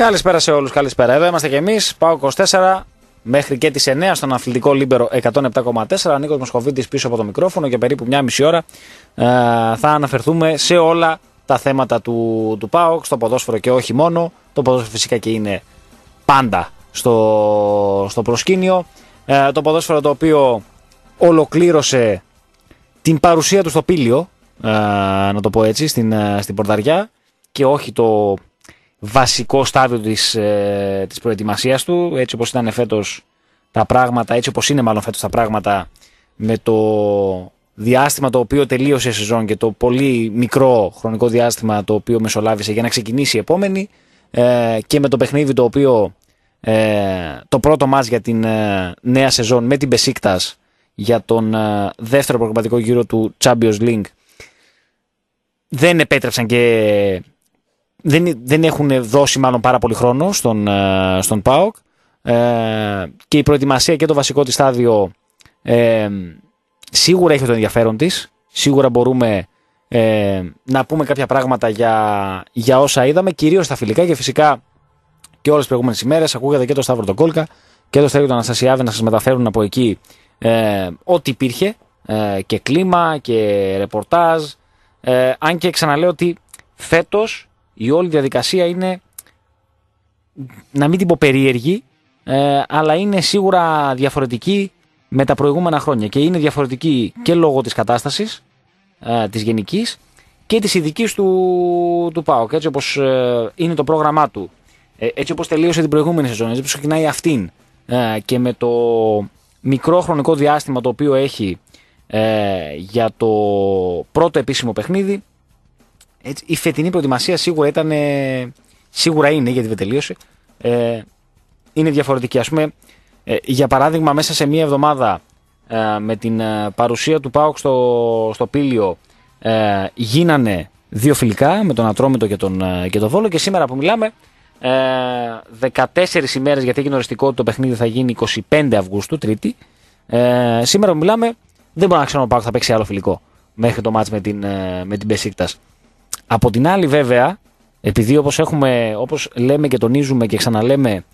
Καλησπέρα σε όλους, καλησπέρα. Εδώ είμαστε κι εμείς, ΠΑΟΚ 24, μέχρι και τις 9 στον αθλητικό Λίμπερο 107,4. Νίκος Μοσχοβίτης πίσω από το μικρόφωνο και περίπου μια μισή ώρα θα αναφερθούμε σε όλα τα θέματα του ΠΑΟΚ, στο ποδόσφαιρο και όχι μόνο. Το ποδόσφαιρο φυσικά και είναι πάντα στο προσκήνιο. Το ποδόσφαιρο το οποίο ολοκλήρωσε την παρουσία του στο Πήλιο, να το πω έτσι, στην Πορταριά, και όχι το βασικό στάδιο της προετοιμασίας του, έτσι όπως ήταν φέτος τα πράγματα, έτσι όπως είναι μάλλον φέτος τα πράγματα, με το διάστημα το οποίο τελείωσε η σεζόν και το πολύ μικρό χρονικό διάστημα το οποίο μεσολάβησε για να ξεκινήσει η επόμενη, και με το παιχνίδι το οποίο το πρώτο μάτς για την νέα σεζόν με την Μπεσίκτας για τον δεύτερο προκριματικό γύρο του Champions League δεν επέτρεψαν και δεν έχουν δώσει μάλλον πάρα πολύ χρόνο στον ΠΑΟΚ, και η προετοιμασία και το βασικό της στάδιο σίγουρα έχει το ενδιαφέρον της. Σίγουρα μπορούμε να πούμε κάποια πράγματα για όσα είδαμε, κυρίως στα φιλικά, και φυσικά και όλες τις προηγούμενες ημέρες ακούγατε και το Σταύρο τον Κόλκα και το Στέλιο τον Αναστασιάδη να σας μεταφέρουν από εκεί ό,τι υπήρχε, και κλίμα και ρεπορτάζ, αν και ξαναλέω ότι φέτος η όλη διαδικασία είναι, να μην την πω περίεργη, αλλά είναι σίγουρα διαφορετική με τα προηγούμενα χρόνια, και είναι διαφορετική και λόγω της κατάστασης της γενικής και της ειδικής του ΠΑΟΚ, έτσι όπως είναι το πρόγραμμά του, έτσι όπως τελείωσε την προηγούμενη σεζόν, έτσι όπως ξεκινάει αυτήν, και με το μικρό χρονικό διάστημα το οποίο έχει για το πρώτο επίσημο παιχνίδι. Έτσι, η φετινή προετοιμασία σίγουρα είναι, γιατί δεν τελείωσε, είναι διαφορετική. Ας πούμε, για παράδειγμα, μέσα σε μία εβδομάδα με την παρουσία του ΠΑΟΚ στο Πήλιο γίνανε 2 φιλικά με τον Ατρόμητο και τον Βόλο, και σήμερα που μιλάμε 14 ημέρες, γιατί έγινε οριστικό ότι το παιχνίδι θα γίνει 25 Αυγούστου, Τρίτη. Σήμερα που μιλάμε δεν μπορώ να ξέρω ο ΠΑΟΚ θα παίξει άλλο φιλικό μέχρι το μάτς με την Μπεσίκτας. Από την άλλη βέβαια, επειδή όπως λέμε και τονίζουμε και ξαναλέμε,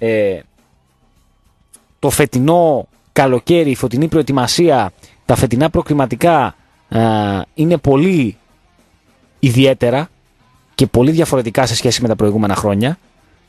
το φετινό καλοκαίρι, η φετινή προετοιμασία, τα φετινά προκριματικά είναι πολύ ιδιαίτερα και πολύ διαφορετικά σε σχέση με τα προηγούμενα χρόνια.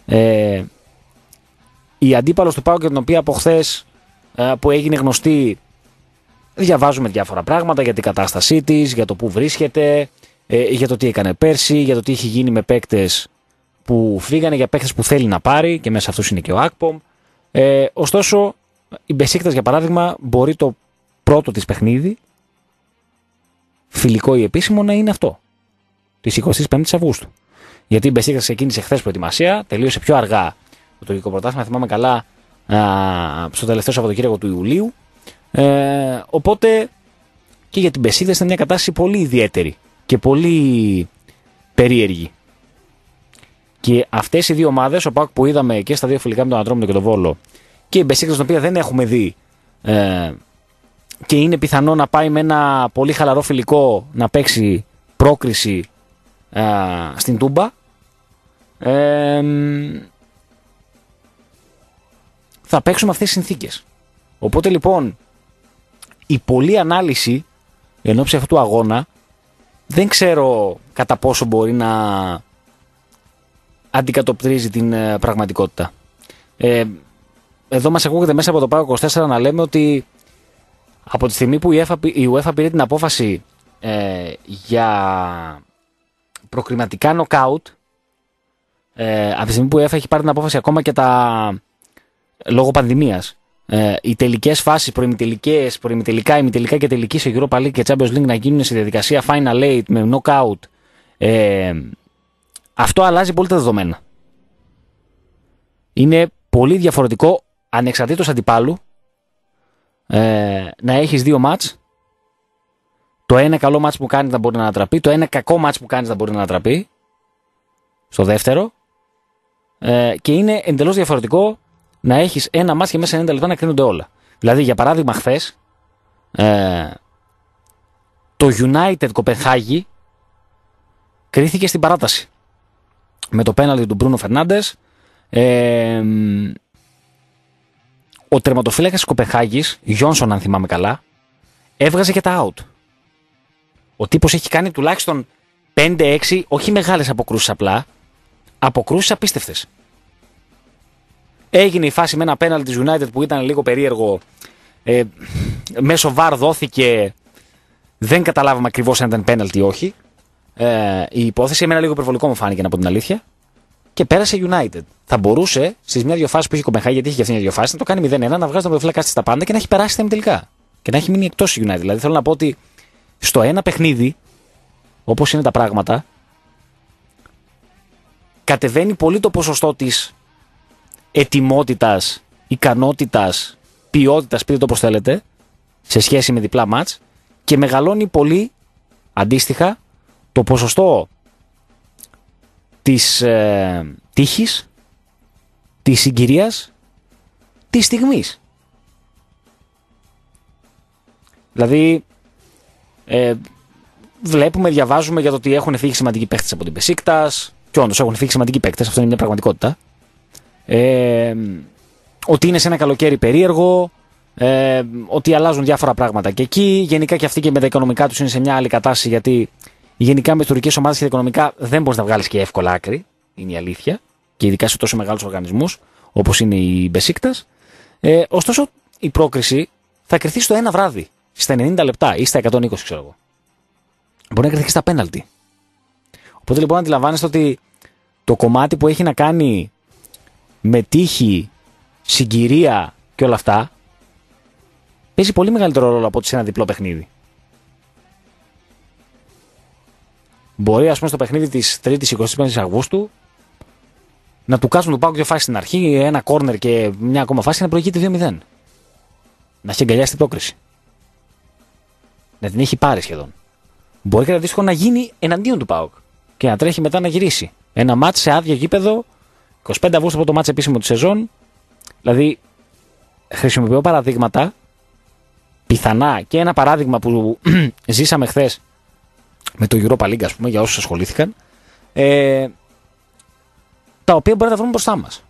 Η αντίπαλος του ΠΑΟΚ, για την οποία από χθες που έγινε γνωστή, διαβάζουμε διάφορα πράγματα για την κατάστασή της, για το που βρίσκεται, για το τι έκανε πέρσι, για το τι έχει γίνει με παίκτες που φύγανε, για παίκτες που θέλει να πάρει, και μέσα αυτούς είναι και ο Ακπομ. Ωστόσο, η Μπεσίκτας, για παράδειγμα, μπορεί το πρώτο της παιχνίδι, φιλικό ή επίσημο, να είναι αυτό, της 25ης Αυγούστου. Γιατί η Μπεσίκτας ξεκίνησε χθες προετοιμασία, τελείωσε πιο αργά το τουρκικό πρωτάθλημα, θυμάμαι καλά, στο τελευταίο Σαββατοκύριακο του Ιουλίου. Οπότε και για την Μπεσίκτας ήταν μια κατάσταση πολύ ιδιαίτερη και πολύ περίεργη. Και αυτές οι δύο ομάδες, ο ΠΑΟΚ που είδαμε και στα 2 φιλικά με τον Ατρόμητο και τον Βόλο, και η Μπεσίκτας, την οποία δεν έχουμε δει, και είναι πιθανό να πάει με ένα πολύ χαλαρό φιλικό να παίξει πρόκριση στην Τούμπα, θα παίξουμε αυτές τις συνθήκες. Οπότε λοιπόν η πολλή ανάλυση εν ώψη αυτού του αγώνα δεν ξέρω κατά πόσο μπορεί να αντικατοπτρίζει την πραγματικότητα. Εδώ μας ακούγεται μέσα από το ΠΑΟΚ 24 να λέμε ότι από τη στιγμή που η UEFA πήρε την απόφαση για προκριματικά νοκάουτ, από τη στιγμή που η UEFA έχει πάρει την απόφαση ακόμα και λόγω πανδημίας, οι τελικές φάσεις, προημιτελικές, προημιτελικά, ημιτελικά και τελική σε Europa League και Champions League να γίνουν στη διαδικασία Final 8 με knockout, αυτό αλλάζει πολύ τα δεδομένα. Είναι πολύ διαφορετικό, ανεξαρτήτως αντιπάλου, να έχεις 2 μάτς, το ένα καλό μάτς που κάνεις να μπορεί να ανατραπεί, το ένα κακό μάτς που κάνεις να μπορεί να ανατραπεί στο δεύτερο, και είναι εντελώς διαφορετικό να έχεις ένα μάτς και μέσα σε 90 λεπτά να κρίνονται όλα. Δηλαδή, για παράδειγμα, χθες το United Κοπενχάγη κρίθηκε στην παράταση με το πέναλτι του Μπρούνο Φερνάντες, Ο τερματοφύλακας της Κοπενχάγης, Γιόνσον αν θυμάμαι καλά, έβγαζε και τα out. Ο τύπος έχει κάνει τουλάχιστον 5-6, όχι μεγάλες αποκρούσεις απλά, αποκρούσεις απίστευτες. Έγινε η φάση με ένα πέναλτι της United που ήταν λίγο περίεργο, μέσω VAR δόθηκε, δεν καταλάβαμε ακριβώς αν ήταν πέναλτι ή όχι. Η υπόθεση εμένα λίγο υπερβολικό μου φάνηκε από την αλήθεια. Και πέρασε United. Θα μπορούσε στις μια-δυο φάσεις που είχε η Κοπενχάγη, γιατί είχε και αυτή μια-δυο φάσεις, να το κάνει 0-1, να βγάζει τον πρωτοφύλακα στα πάντα και να έχει περάσει τα ημιτελικά. Και να έχει μείνει εκτός η United. Δηλαδή θέλω να πω ότι στο ένα παιχνίδι, όπως είναι τα πράγματα, κατεβαίνει πολύ το ποσοστό της ετοιμότητας, ικανότητας, ποιότητας, πείτε το όπως θέλετε, σε σχέση με διπλά μάτς και μεγαλώνει πολύ αντίστοιχα το ποσοστό της τύχης, της συγκυρίας, της στιγμής. Δηλαδή βλέπουμε, διαβάζουμε για το ότι έχουν φύγει σημαντικοί παίκτες από την Μπεσίκτας και όντως έχουν φύγει σημαντικοί παίκτες, αυτό είναι μια πραγματικότητα. Ότι είναι σε ένα καλοκαίρι περίεργο, ότι αλλάζουν διάφορα πράγματα και εκεί. Γενικά και αυτοί και με τα οικονομικά τους είναι σε μια άλλη κατάσταση, γιατί γενικά με τις τουρκικές ομάδες και τα οικονομικά δεν μπορείς να βγάλεις και εύκολα άκρη, είναι η αλήθεια, και ειδικά σε τόσο μεγάλους οργανισμούς όπως είναι η Μπεσίκτας. Ωστόσο η πρόκριση θα κριθεί στο ένα βράδυ, στα 90 λεπτά ή στα 120 ξέρω εγώ. Μπορεί να κριθεί και στα πέναλτι. Οπότε λοιπόν αντιλαμβάνεστε ότι το κομμάτι που έχει να κάνει με τύχη, συγκυρία και όλα αυτά παίζει πολύ μεγαλύτερο ρόλο από ότι σε ένα διπλό παιχνίδι. Μπορεί, ας πούμε, στο παιχνίδι της 3ης 25ης Αυγούστου να του κάσουν του ΠΑΟΚ δύο φάσεις στην αρχή, ένα κόρνερ και μια ακόμα φάση να προηγείται 2-0. Να έχει αγκαλιάσει την πρόκριση. Να την έχει πάρει σχεδόν. Μπορεί και αντίστοιχο να γίνει εναντίον του ΠΑΟΚ και να τρέχει μετά να γυρίσει. Ένα μάτς σε άδειο γήπεδο, 25 Αυγούστου από το μάτς επίσημο του σεζόν. Δηλαδή, χρησιμοποιώ παραδείγματα πιθανά και ένα παράδειγμα που ζήσαμε χθες με το Europa League, ας πούμε, για όσους ασχολήθηκαν, τα οποία μπορεί να τα βρούμε μπροστά μας.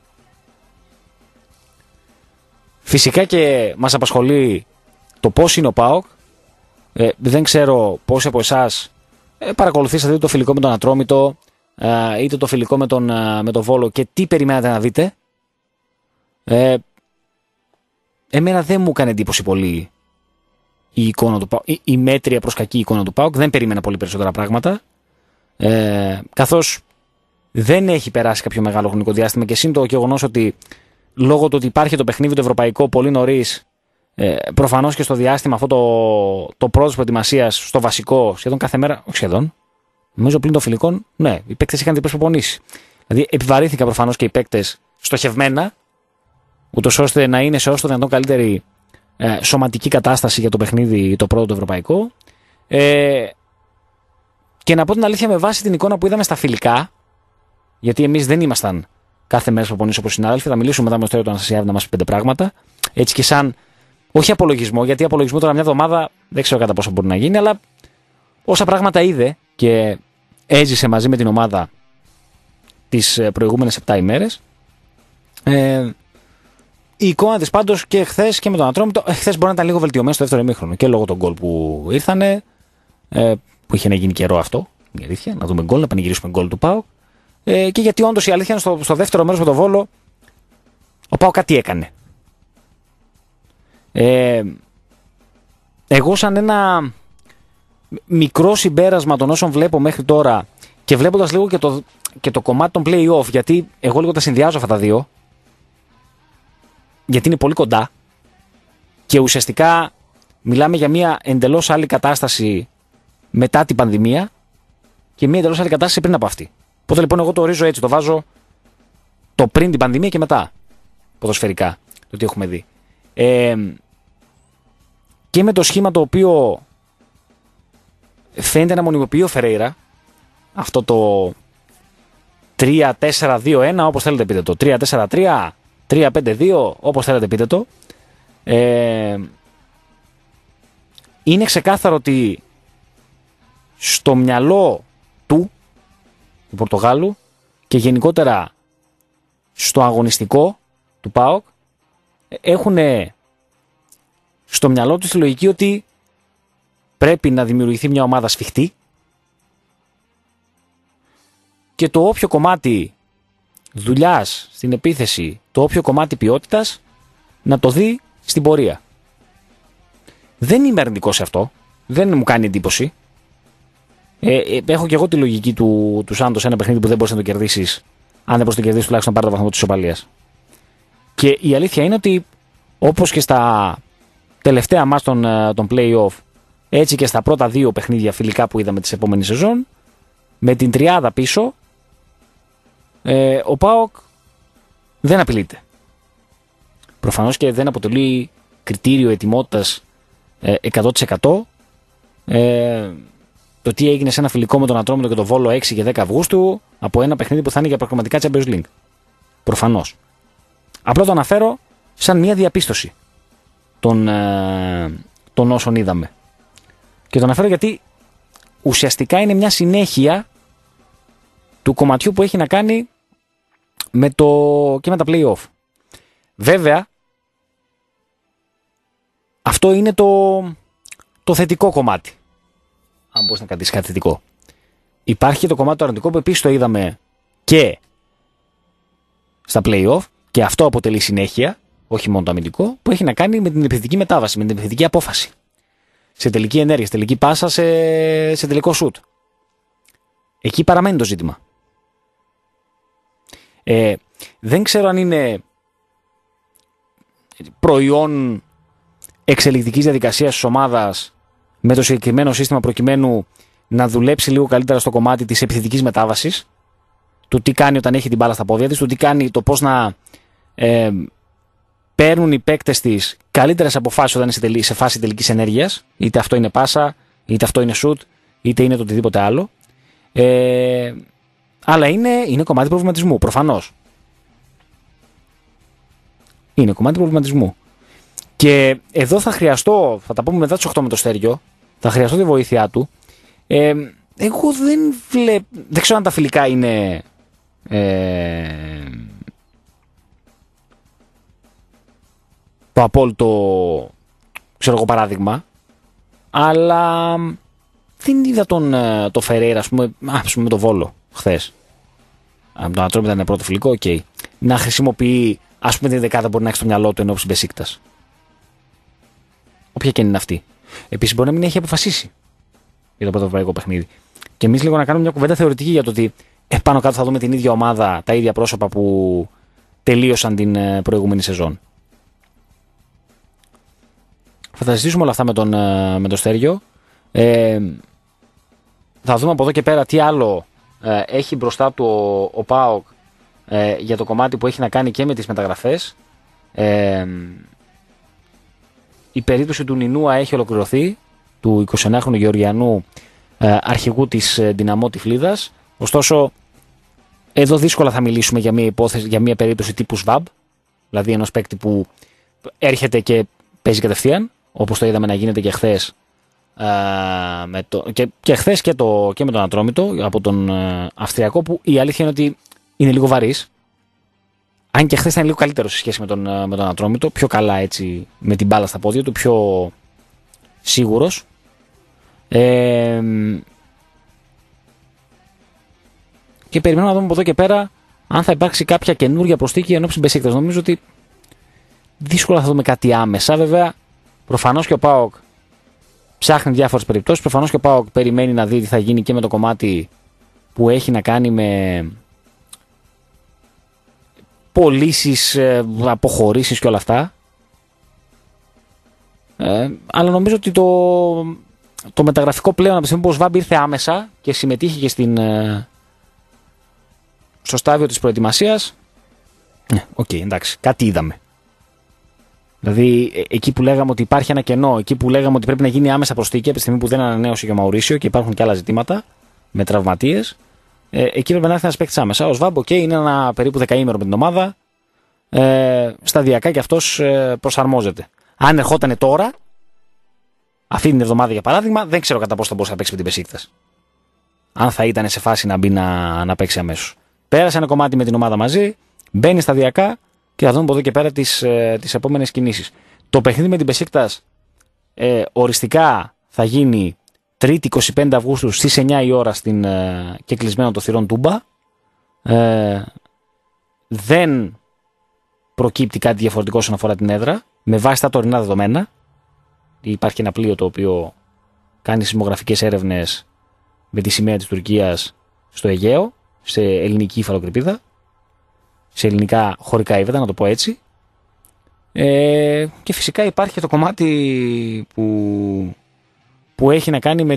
Φυσικά και μας απασχολεί το πώς είναι ο ΠΑΟΚ. Δεν ξέρω πόσοι από εσάς παρακολουθήσατε είτε το φιλικό με τον Ατρόμητο, είτε το φιλικό με τον Βόλο και τι περιμένατε να δείτε. Εμένα δεν μου έκανε εντύπωση πολύ η εικόνα του ΠΑΟΚ, η μέτρια προς κακή εικόνα του ΠΑΟΚ. Δεν περίμενα πολύ περισσότερα πράγματα. Καθώς δεν έχει περάσει κάποιο μεγάλο χρονικό διάστημα και σύν το γεγονός ότι λόγω του ότι υπάρχει το παιχνίδι το ευρωπαϊκό πολύ νωρίς, προφανώς και στο διάστημα αυτό το πρώτο προετοιμασίας στο βασικό σχεδόν κάθε μέρα, όχι σχεδόν, νομίζω πλην των φιλικών, ναι, οι παίκτες είχαν διπλές προπονήσεις. Δηλαδή επιβαρύνθηκαν προφανώς και οι παίκτες στοχευμένα, ούτως ώστε να είναι σε όσο το δυνατόν καλύτερη σωματική κατάσταση για το παιχνίδι το πρώτο το ευρωπαϊκό. Και να πω την αλήθεια, με βάση την εικόνα που είδαμε στα φιλικά, γιατί εμείς δεν ήμασταν κάθε μέρα προπονήσεις όπως οι συνάδελφοι, θα μιλήσουμε μετά με το Στέλιο του Αναστασιάδη να μας πει 5 πράγματα, έτσι και σαν, όχι απολογισμό, γιατί απολογισμό τώρα μια εβδομάδα δεν ξέρω κατά πόσο μπορεί να γίνει, αλλά όσα πράγματα είδε και έζησε μαζί με την ομάδα τις προηγούμενες 7 ημέρες, η εικόνα της πάντως και χθες και με τον Ατρόμητο, χθες μπορεί να ήταν λίγο βελτιωμένη στο δεύτερο ημίχρονο και λόγω των γκολ που ήρθανε, που είχε να γίνει καιρό αυτό, η αλήθεια, να δούμε γκολ, να πανηγυρίσουμε γκολ του ΠΑΟΚ, και γιατί όντως η αλήθεια είναι στο δεύτερο μέρος με τον Βόλο ο ΠΑΟΚ κάτι έκανε. Εγώ σαν ένα μικρό συμπέρασμα των όσων βλέπω μέχρι τώρα και βλέποντας λίγο και το κομμάτι των play-off, γιατί εγώ λίγο τα συνδυάζω αυτά τα δύο, γιατί είναι πολύ κοντά και ουσιαστικά μιλάμε για μια εντελώς άλλη κατάσταση μετά την πανδημία και μια εντελώς άλλη κατάσταση πριν από αυτή. Οπότε λοιπόν εγώ το ορίζω έτσι, το βάζω το πριν την πανδημία και μετά ποδοσφαιρικά, το τι έχουμε δει. Και με το σχήμα το οποίο φαίνεται να μονιμοποιεί ο Φερέιρα, αυτό το 3-4-2-1, όπως θέλετε πείτε το, 3-4-3, 3-5-2, όπως θέλετε πείτε το, είναι ξεκάθαρο ότι στο μυαλό του Πορτογάλου και γενικότερα στο αγωνιστικό του ΠΑΟΚ έχουν στο μυαλό τους τη λογική ότι πρέπει να δημιουργηθεί μια ομάδα σφιχτή και το όποιο κομμάτι δουλειάς στην επίθεση, το όποιο κομμάτι ποιότητας να το δει στην πορεία. Δεν είμαι αρνητικός σε αυτό. Δεν μου κάνει εντύπωση. Έχω και εγώ τη λογική του Σάντος, ένα παιχνίδι που δεν μπορείς να το κερδίσεις. Αν δεν μπορείς να το κερδίσεις, τουλάχιστον πάρε το βαθμό της ισοπαλίας. Και η αλήθεια είναι ότι όπως και στα τελευταία μάτς των play-off, έτσι και στα πρώτα 2 παιχνίδια φιλικά που είδαμε της επόμενης σεζόν, με την τριάδα πίσω, ο ΠΑΟΚ δεν απειλείται. Προφανώς και δεν αποτελεί κριτήριο ετοιμότητας 100%. Το τι έγινε σε ένα φιλικό με τον Ατρόμητο και τον Βόλο 6 και 10 Αυγούστου από ένα παιχνίδι που θα είναι για προγραμματικά Champions League. Προφανώς. Απλά το αναφέρω σαν μια διαπίστωση των όσων είδαμε. Και το αναφέρω γιατί ουσιαστικά είναι μια συνέχεια του κομματιού που έχει να κάνει και με τα play-off. Βέβαια, αυτό είναι το θετικό κομμάτι. Αν μπορείς να κρατήσεις κάτι θετικό. Υπάρχει και το κομμάτι το αρνητικό που επίσης το είδαμε και στα play-off και αυτό αποτελεί συνέχεια, όχι μόνο το αμυντικό, που έχει να κάνει με την επιθετική μετάβαση, με την επιθετική απόφαση. Σε τελική ενέργεια, σε τελική πάσα, σε τελικό σουτ. Εκεί παραμένει το ζήτημα. Δεν ξέρω αν είναι προϊόν εξελικτικής διαδικασίας της ομάδας με το συγκεκριμένο σύστημα προκειμένου να δουλέψει λίγο καλύτερα στο κομμάτι της επιθετικής μετάβασης, του τι κάνει όταν έχει την μπάλα στα πόδια της, του τι κάνει, το πώς να παίρνουν οι παίκτες της καλύτερες αποφάσεις όταν είναι σε φάση τελικής ενέργειας, είτε αυτό είναι πάσα, είτε αυτό είναι σουτ, είτε είναι το οτιδήποτε άλλο. Αλλά είναι κομμάτι προβληματισμού, προφανώς. Είναι κομμάτι προβληματισμού. Και εδώ θα τα πούμε μετά τις 8 με το Στέργιο, θα χρειαστώ τη βοήθειά του. Εγώ δεν ξέρω αν τα φιλικά είναι το απόλυτο, ξέρω εγώ, παράδειγμα, αλλά δεν είδα το Φερέιρα, ας πούμε με το Βόλο χθες. Από τον Ατρόμητο ήταν πρώτο φιλικό, okay. Να χρησιμοποιεί, ας πούμε, την δεκάδα μπορεί να έχει στο μυαλό του ενώπιση Μπεσίκτας. Όποια και είναι αυτή. Επίσης μπορεί να μην έχει αποφασίσει για το πρώτο ευρωπαϊκό παιχνίδι. Και εμείς λίγο να κάνουμε μια κουβέντα θεωρητική για το ότι πάνω κάτω θα δούμε την ίδια ομάδα, τα ίδια πρόσωπα που τελείωσαν την προηγούμενη σεζόν. Θα τα συζητήσουμε όλα αυτά με τον Στέργιο. Θα δούμε από εδώ και πέρα τι άλλο έχει μπροστά του ο ΠΑΟΚ για το κομμάτι που έχει να κάνει και με τις μεταγραφές. Η περίπτωση του Νινούα έχει ολοκληρωθεί, του 29χρονου Γεωργιανού αρχηγού της Δυναμό Τυφλίδας. Ωστόσο, εδώ δύσκολα θα μιλήσουμε για μια περίπτωση τύπου ΣΒΑΜ, δηλαδή ενός παίκτη που έρχεται και παίζει κατευθείαν, όπως το είδαμε να γίνεται και χθες και χθες και με τον Ατρόμητο από τον Αυστριακό, που η αλήθεια είναι ότι είναι λίγο βαρύς. Αν και χθες ήταν λίγο καλύτερο σε σχέση με τον Ατρόμητο, πιο καλά έτσι με την μπάλα στα πόδια του, πιο σίγουρος. Και περιμένουμε να δούμε από εδώ και πέρα αν θα υπάρξει κάποια καινούργια προσθήκη ενόψει Μπεσίκτας. Νομίζω ότι δύσκολα θα δούμε κάτι άμεσα. Βέβαια, προφανώς και ο ΠΑΟΚ ψάχνει διάφορες περιπτώσεις. Προφανώς και ο ΠΑΟΚ περιμένει να δει τι θα γίνει και με το κομμάτι που έχει να κάνει με πωλήσεις, αποχωρήσεις και όλα αυτά. Αλλά νομίζω ότι το μεταγραφικό πλέον από τη στιγμή που ο ΣΒΑΜ ήρθε άμεσα και συμμετείχε και στο στάδιο της προετοιμασίας, εντάξει, κάτι είδαμε. Δηλαδή εκεί που λέγαμε ότι υπάρχει ένα κενό, εκεί που λέγαμε ότι πρέπει να γίνει άμεσα προσθήκη από τη στιγμή που δεν ανανέωσε και ο Μαουρίσιο και υπάρχουν και άλλα ζητήματα με τραυματίες, εκεί πρέπει να έρθει ένας παίκτης άμεσα. Ο ΣΒΑΜ είναι ένα περίπου δεκαήμερο με την ομάδα, σταδιακά και αυτός προσαρμόζεται. Αν ερχότανε τώρα, αυτή την εβδομάδα για παράδειγμα, δεν ξέρω κατά πόσο θα μπορούσε να παίξει με την Μπεσίκτας. Αν θα ήταν σε φάση να μπει να παίξει αμέσως. Πέρασε ένα κομμάτι με την ομάδα μαζί, μπαίνει σταδιακά και θα δούμε από εδώ και πέρα τις επόμενες κινήσεις. Το παιχνίδι με την Μπεσίκτας οριστικά θα γίνει Τρίτη 25 Αυγούστου στις 9 η ώρα στην κεκλεισμένο των θυρών Τούμπα. Δεν προκύπτει κάτι διαφορετικό όσον αφορά την έδρα, με βάση τα τωρινά δεδομένα. Υπάρχει ένα πλοίο το οποίο κάνει σεισμογραφικές έρευνες με τη σημαία της Τουρκίας στο Αιγαίο, σε ελληνική υφαλοκρηπίδα, σε ελληνικά χωρικά ύδατα, να το πω έτσι. Και φυσικά υπάρχει και το κομμάτι που έχει να κάνει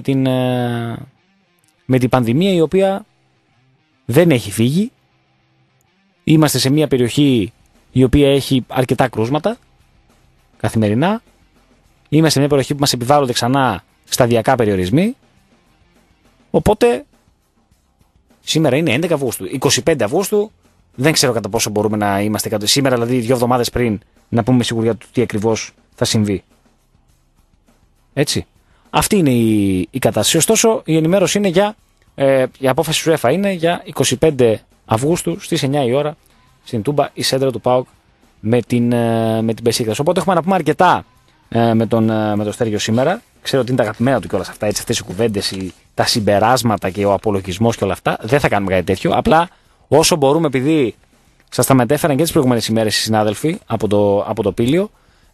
με την πανδημία, η οποία δεν έχει φύγει. Είμαστε σε μια περιοχή η οποία έχει αρκετά κρούσματα καθημερινά. Είμαστε σε μια περιοχή που μας επιβάλλονται ξανά σταδιακά περιορισμοί. Οπότε σήμερα είναι 11 Αυγούστου. 25 Αυγούστου δεν ξέρω κατά πόσο μπορούμε να είμαστε σήμερα, δηλαδή 2 εβδομάδες πριν, να πούμε σιγουριά του τι ακριβώς θα συμβεί. Έτσι. Αυτή είναι η κατάσταση. Ωστόσο, η ενημέρωση είναι η απόφαση του UEFA είναι για 25 Αυγούστου στις 9 η ώρα στην Τούμπα, η σέντρα του ΠΑΟΚ με την Μπεσίκτας. Οπότε έχουμε να πούμε αρκετά με τον Στέργιο σήμερα. Ξέρω ότι είναι τα αγαπημένα του κιόλας αυτά, αυτές οι κουβέντες, τα συμπεράσματα και ο απολογισμός και όλα αυτά. Δεν θα κάνουμε κάτι τέτοιο. Απλά όσο μπορούμε, επειδή σας τα μετέφεραν και τις προηγούμενες ημέρες οι συνάδελφοι από το Πήλιο,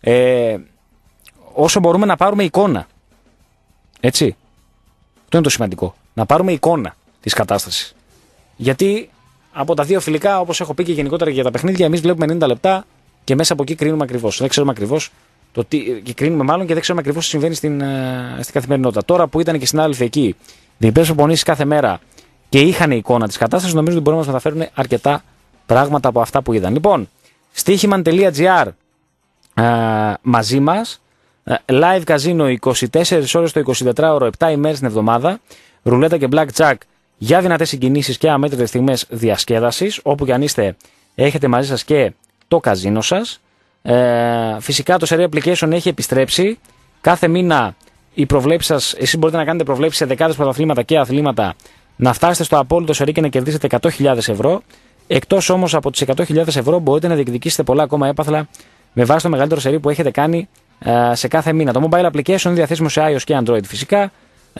όσο μπορούμε να πάρουμε εικόνα. Έτσι. Αυτό είναι το σημαντικό. Να πάρουμε εικόνα της κατάστασης. Γιατί από τα δύο φιλικά, όπως έχω πει και γενικότερα για τα παιχνίδια, εμείς βλέπουμε 90 λεπτά και μέσα από εκεί κρίνουμε ακριβώς. Δεν ξέρουμε ακριβώς και κρίνουμε μάλλον και δεν ξέρουμε ακριβώς τι συμβαίνει στην καθημερινότητα. Τώρα που ήταν και οι συνάδελφοι εκεί, διπλές προπονήσεις κάθε μέρα και είχαν εικόνα της κατάστασης, νομίζω ότι μπορούν να μας μεταφέρουν αρκετά πράγματα από αυτά που είδαν. Λοιπόν, στοίχημαν.gr μαζί μας. Live καζίνο 24 ώρες το 24ωρο, 7 ημέρες την εβδομάδα. Ρουλέτα και blackjack για δυνατές συγκινήσεις και αμέτρητες στιγμές διασκέδασης. Όπου και αν είστε, έχετε μαζί σας και το καζίνο σας. Φυσικά το Serie Application έχει επιστρέψει. Κάθε μήνα οι προβλέψεις σας, εσείς μπορείτε να κάνετε προβλέψεις σε δεκάδες πρωταθλήματα και αθλήματα, να φτάσετε στο απόλυτο Serie και να κερδίσετε 100.000 ευρώ. Εκτός όμως από τις 100.000 ευρώ, μπορείτε να διεκδικήσετε πολλά ακόμα έπαθλα με βάση το μεγαλύτερο Serie που έχετε κάνει σε κάθε μήνα. Το mobile application είναι διαθέσιμο σε iOS και Android φυσικά.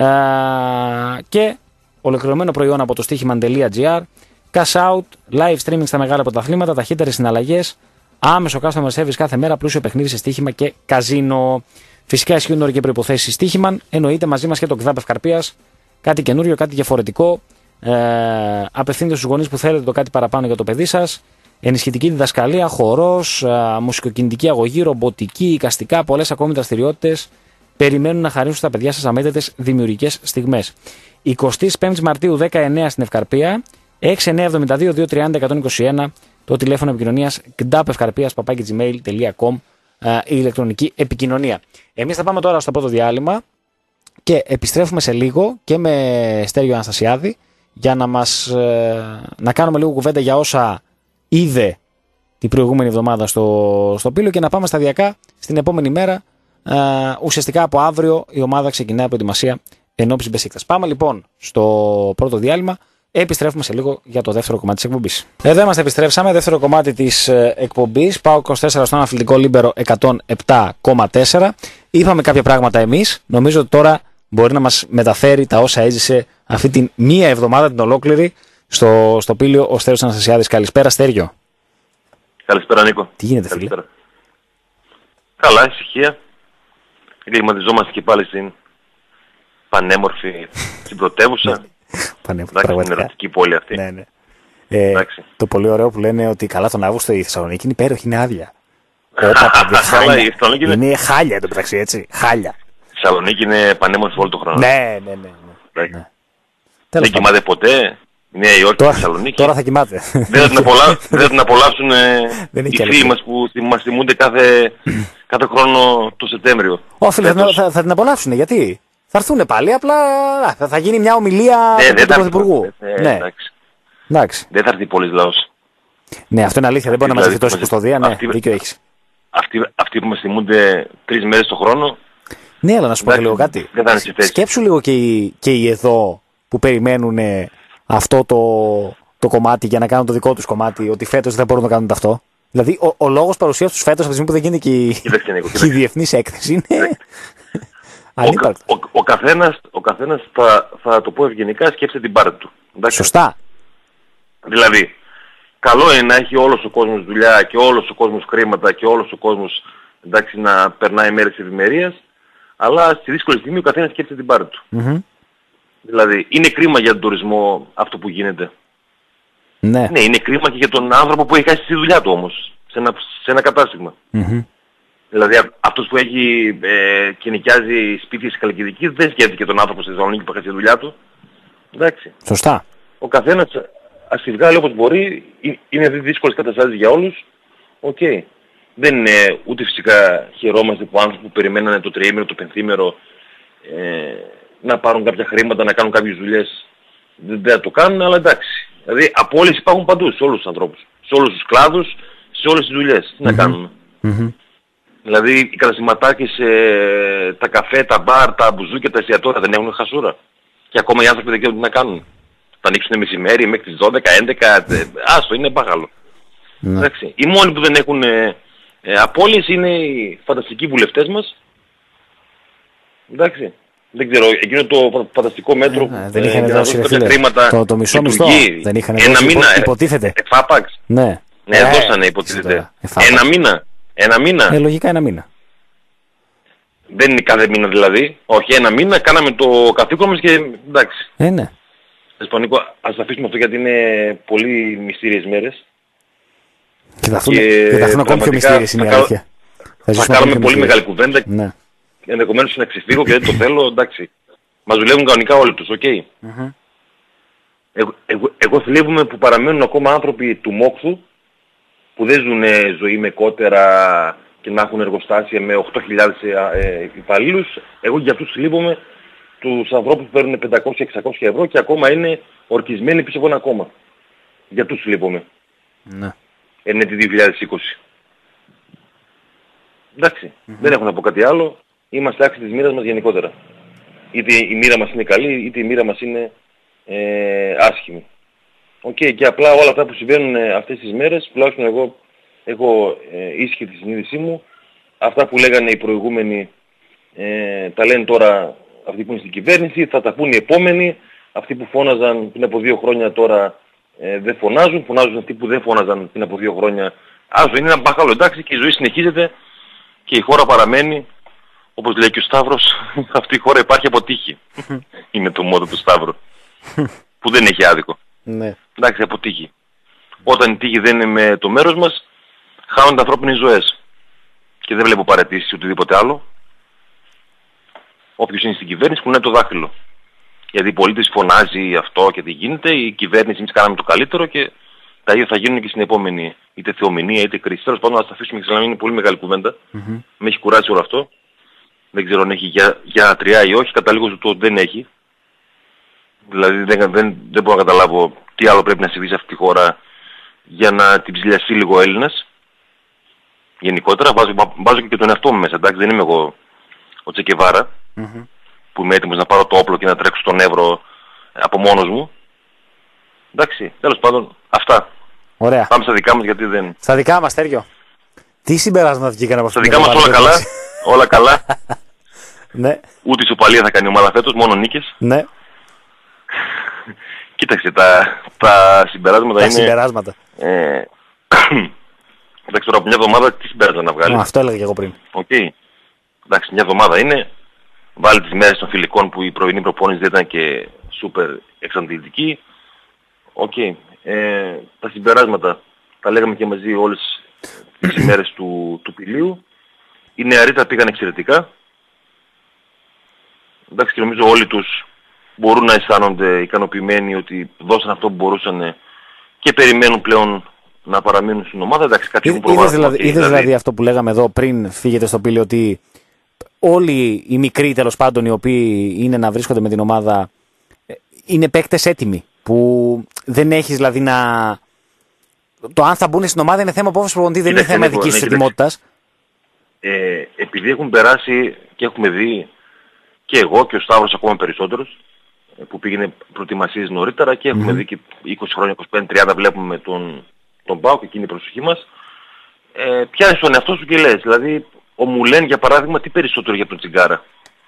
Και ολοκληρωμένο προϊόν από το στοίχημαν.gr. Cash out, live streaming στα μεγάλα πρωταθλήματα, ταχύτερες συναλλαγές, άμεσο customer service κάθε μέρα, πλούσιο παιχνίδι σε στοίχημα και καζίνο. Φυσικά ισχύουν όροι και προϋποθέσεις στοίχημαν. Εννοείται μαζί μας και το ΚΔΑΠ Ευκαρπίας. Κάτι καινούριο, κάτι διαφορετικό. Απευθύνεται στους γονείς που θέλετε το κάτι παραπάνω για το παιδί σας. Ενισχυτική διδασκαλία, χορός, μουσικοκινητική αγωγή, ρομποτική, εικαστικά, πολλές ακόμη δραστηριότητες περιμένουν να χαρίσουν στα παιδιά σας αμέτρητες δημιουργικές στιγμές. 25 Μαρτίου 19 στην Ευκαρπία, 6972-230-121, το τηλέφωνο επικοινωνίας gdapevkarpias@gmail.com, η ηλεκτρονική επικοινωνία. Εμείς θα πάμε τώρα στο πρώτο διάλειμμα και επιστρέφουμε σε λίγο και με Στέργιο Αναστασιάδη για να κάνουμε λίγο κουβέντα για όσα είδε την προηγούμενη εβδομάδα στο Πήλιο και να πάμε σταδιακά στην επόμενη μέρα. Ουσιαστικά από αύριο η ομάδα ξεκινάει προετοιμασία ενόψει Μπεσίκτας. Πάμε λοιπόν στο πρώτο διάλειμμα. Επιστρέφουμε σε λίγο για το δεύτερο κομμάτι της εκπομπής. Εδώ είμαστε, επιστρέψαμε. Δεύτερο κομμάτι της εκπομπής. Πάω 24 στον αθλητικό Λίμπερο 107,4. Είπαμε κάποια πράγματα εμείς. Νομίζω ότι τώρα μπορεί να μας μεταφέρει τα όσα έζησε αυτή την μία εβδομάδα την ολόκληρη στο Πήλιο ο Στέργιος Αναστασιάδης. Καλησπέρα, Στέργιο. Καλησπέρα, Νίκο. Τι γίνεται, φίλε? Καλά, ησυχία. Εγκληματιζόμαστε και πάλι στην πανέμορφη στην πρωτεύουσα. Πανέμορφη, είναι ερωτική πόλη αυτή. Ναι, ναι. Το πολύ ωραίο που λένε ότι καλά τον Αύγουστο η Θεσσαλονίκη είναι υπέροχη, είναι άδεια. Είναι χάλια εν τω μεταξύ, έτσι. Χάλια. Η Θεσσαλονίκη είναι πανέμορφη όλο τον χρόνο. Ναι. Δεν κοιμάται ποτέ. Η Νέα Υόρκη και η Θεσσαλονίκη. Τώρα θα κοιμάται. Δεν θα την απολαύσουν οι φίλοι μας που μας θυμούνται κάθε χρόνο το Σεπτέμβριο. Όχι, θα την απολαύσουν. Γιατί? Θα έρθουν πάλι, απλά θα γίνει μια ομιλία του Πρωθυπουργού. Εντάξει. Δεν θα έρθει πολλής λαός. Ναι, αυτό είναι αλήθεια. Δεν μπορεί να μας δει τόση κουστοδία. Ναι, δίκιο έχεις. Αυτοί που μας θυμούνται 3 μέρες το χρόνο. Ναι, αλλά να σου πω λίγο κάτι. Σκέψου λίγο και οι εδώ που περιμένουν αυτό το κομμάτι για να κάνουν το δικό τους κομμάτι, ότι φέτος δεν μπορούν να κάνουν αυτό. Δηλαδή, ο λόγος παρουσίας τους φέτος, από τη στιγμή που δεν γίνεται και η διεθνής έκθεση, είναι ανύπαρκτο. Ο καθένας θα το πω ευγενικά, σκέφτεται την πάρτη του. Εντάξει. Σωστά. Δηλαδή, καλό είναι να έχει όλος ο κόσμος δουλειά και όλος ο κόσμος χρήματα και όλος ο κόσμος, εντάξει, να περνάει μέρες ευημερίας, αλλά στη δύσκολη στιγμή ο καθένας σκέφτεται την πάρτη του. Mm-hmm. Δηλαδή, είναι κρίμα για τον τουρισμό αυτό που γίνεται. Ναι. Ναι, είναι κρίμα και για τον άνθρωπο που έχει χάσει τη δουλειά του όμως, σε ένα κατάστημα. Mm-hmm. Δηλαδή, αυτός που έχει και νοικιάζει σπίτι στη Χαλκιδική δεν σκέφτηκε τον άνθρωπο στη Θεσσαλονίκη που έχει χάσει τη δουλειά του. Εντάξει. Σωστά. Ο καθένας ας τη βγάλει όπως μπορεί, είναι δύσκολες καταστάσεις για όλους. Οκ. Δεν είναι ούτε φυσικά χαιρόμαστε που άνθρωποι που περιμένανε το τριήμερο, το πενθήμερο να πάρουν κάποια χρήματα, να κάνουν κάποιες δουλειές, δεν θα το κάνουν, αλλά εντάξει. Δηλαδή απώλειες υπάρχουν παντού, σε όλους τους ανθρώπους, σε όλους τους κλάδους, σε όλες τις δουλειές. Τι να κάνουμε. Mm-hmm. Δηλαδή οι καταστηματάκες, τα καφέ, τα μπαρ, τα μπουζούκια, τα εστιατόρια δεν έχουν χασούρα. Και ακόμα οι άνθρωποι δεν ξέρουν τι να κάνουν. Θα ανοίξουν μεσημέρι μέχρι τις 12, 11, άστο, είναι μπάγαλο. Ναι. Εντάξει. Οι μόνοι που δεν έχουν απώλειες είναι οι φανταστικοί βουλευτές μας. Εντάξει. Δεν ξέρω, εκείνο το φανταστικό μέτρο δεν είχαν για να δώσει κάποια χρήματα το μισό μισθό. Δεν είχαν ένα μήνα, υποτίθεται. Εφάπαξ. Ναι. Ναι, δώσανε υποτίθεται. Ένα μήνα. Λογικά ένα μήνα. Δεν είναι κάθε μήνα δηλαδή. Όχι, ένα μήνα κάναμε το καθήκον μας και εντάξει. Ναι. Ισπανικό, ας τα αφήσουμε αυτό γιατί είναι πολύ μυστήριες μέρες. Και θα έρθουν ακόμη πιο μυστήριες, είναι η αλήθεια. Θα κάνουμε πολύ μεγάλη κουβέντα. Ναι. Ενδεχομένως να ξεφύγω και δεν το θέλω, εντάξει. Μας δουλεύουν κανονικά όλοι τους, οκ. Mm-hmm. Εγώ θλίβομαι που παραμένουν ακόμα άνθρωποι του μόχθου που δεν ζουν ζωή με κότερα και να έχουν εργοστάσια με 8.000 υπαλλήλους. Εγώ για αυτούς θλίβομαι, τους ανθρώπους που παίρνουν 500-600 ευρώ και ακόμα είναι ορκισμένοι πίσω από ένα κόμμα. Για αυτούς θλίβομαι. Ναι. Είναι τη 2020. Εντάξει, δεν έχω να πω κάτι άλλο. Είμαστε άξιοι της μοίρας μας γενικότερα. Είτε η μοίρα μας είναι καλή, είτε η μοίρα μας είναι άσχημη. Και απλά όλα αυτά που συμβαίνουν αυτές τις μέρες, τουλάχιστον εγώ έχω ίσχυη τη συνείδησή μου, αυτά που λέγανε οι προηγούμενοι τα λένε τώρα αυτοί που είναι στην κυβέρνηση, θα τα πούν οι επόμενοι, αυτοί που φώναζαν πριν από 2 χρόνια τώρα δεν φωνάζουν, φωνάζουν αυτοί που δεν φώναζαν πριν από 2 χρόνια. Άζω, είναι ένα μπαχάλο, εντάξει, και η ζωή συνεχίζεται και η χώρα παραμένει, όπως λέει και ο Σταύρος, αυτή η χώρα υπάρχει από τύχη. Είναι το μότο του Σταύρου, που δεν έχει άδικο. Ναι. Εντάξει, από τύχη. Όταν η τύχη δεν είναι με το μέρος μας, χάνονται ανθρώπινες ζωές. Και δεν βλέπω παρατήσεις οτιδήποτε άλλο. Όποιος είναι στην κυβέρνηση κουνάει το δάχτυλο. Γιατί οι πολίτες φωνάζει αυτό και τι γίνεται, η κυβέρνηση εμείς κάναμε το καλύτερο και τα ίδια θα γίνουν και στην επόμενη είτε θεομηνία είτε κρίση. Τέλος πάντων, ας τα αφήσουμε και να είναι πολύ μεγάλη κουβέντα. Mm-hmm. Με έχει κουράσει όλο αυτό. Δεν ξέρω αν έχει γιατριά ή όχι, καταλήγω στο ότι δεν έχει. Δηλαδή δεν μπορώ να καταλάβω τι άλλο πρέπει να συμβεί σε αυτή τη χώρα για να την ψηλιαστεί λίγο ο Έλληνας. Γενικότερα βάζω και τον εαυτό μου μέσα, εντάξει, δεν είμαι εγώ ο Τσεκεβάρα, που είμαι έτοιμος να πάρω το όπλο και να τρέξω στον Εύρο από μόνος μου. Εντάξει, τέλος πάντων, αυτά. Ωραία. Πάμε στα δικά μας γιατί δεν... Στα δικά μας, Τέργιο. Τι συμπεράσματα βγήκαν από αυτό? Στα δικά μας όλα καλά, όλα καλά. Ναι. Ούτε ισοπαλία θα κάνει η ομάδα φέτος, μόνο νίκες. Ναι. Κοίταξε, τα συμπεράσματα είναι... Συμπεράσματα. Εντάξει, τώρα από μια εβδομάδα τι συμπέρασμα να βγάλει. Αυτό έλεγα και εγώ πριν. Εντάξει, μια εβδομάδα είναι. Βάλει τις μέρες των φιλικών που η πρωινή προπόνηση δεν ήταν και σούπερ εξαντλητική. Τα συμπεράσματα τα λέγαμε και μαζί όλες τις ημέρες του Πηλίου. Οι νεαροί τα πήγαν εξαιρετικά. Εντάξει, και νομίζω όλοι τους μπορούν να αισθάνονται ικανοποιημένοι ότι δώσαν αυτό που μπορούσαν και περιμένουν πλέον να παραμείνουν στην ομάδα. Εντάξει, κάτι έχουν προβάσει. Είδες δηλαδή αυτό που λέγαμε εδώ πριν φύγετε στο Πήλιο, ότι όλοι οι μικροί τέλος πάντων οι οποίοι είναι να βρίσκονται με την ομάδα είναι παίκτες έτοιμοι, που δεν έχεις δηλαδή να... Το αν θα μπουν στην ομάδα είναι θέμα απόφασης προπονητή, δεν είναι θέμα δικής τους ετοιμότητας. Επειδή έχουν περάσει και έχουμε δει και εγώ και ο Σταύρος ακόμα περισσότερος που πήγαινε προετοιμασίες νωρίτερα και έχουμε δει και 20 χρόνια, 25-30 βλέπουμε τον ΠΑΟΚ, εκείνη η προσοχή μας. Πιάνεις τον εαυτό σου και λες, δηλαδή ο Μουλέν για παράδειγμα τι περισσότερο για τον Τσιγκάρα.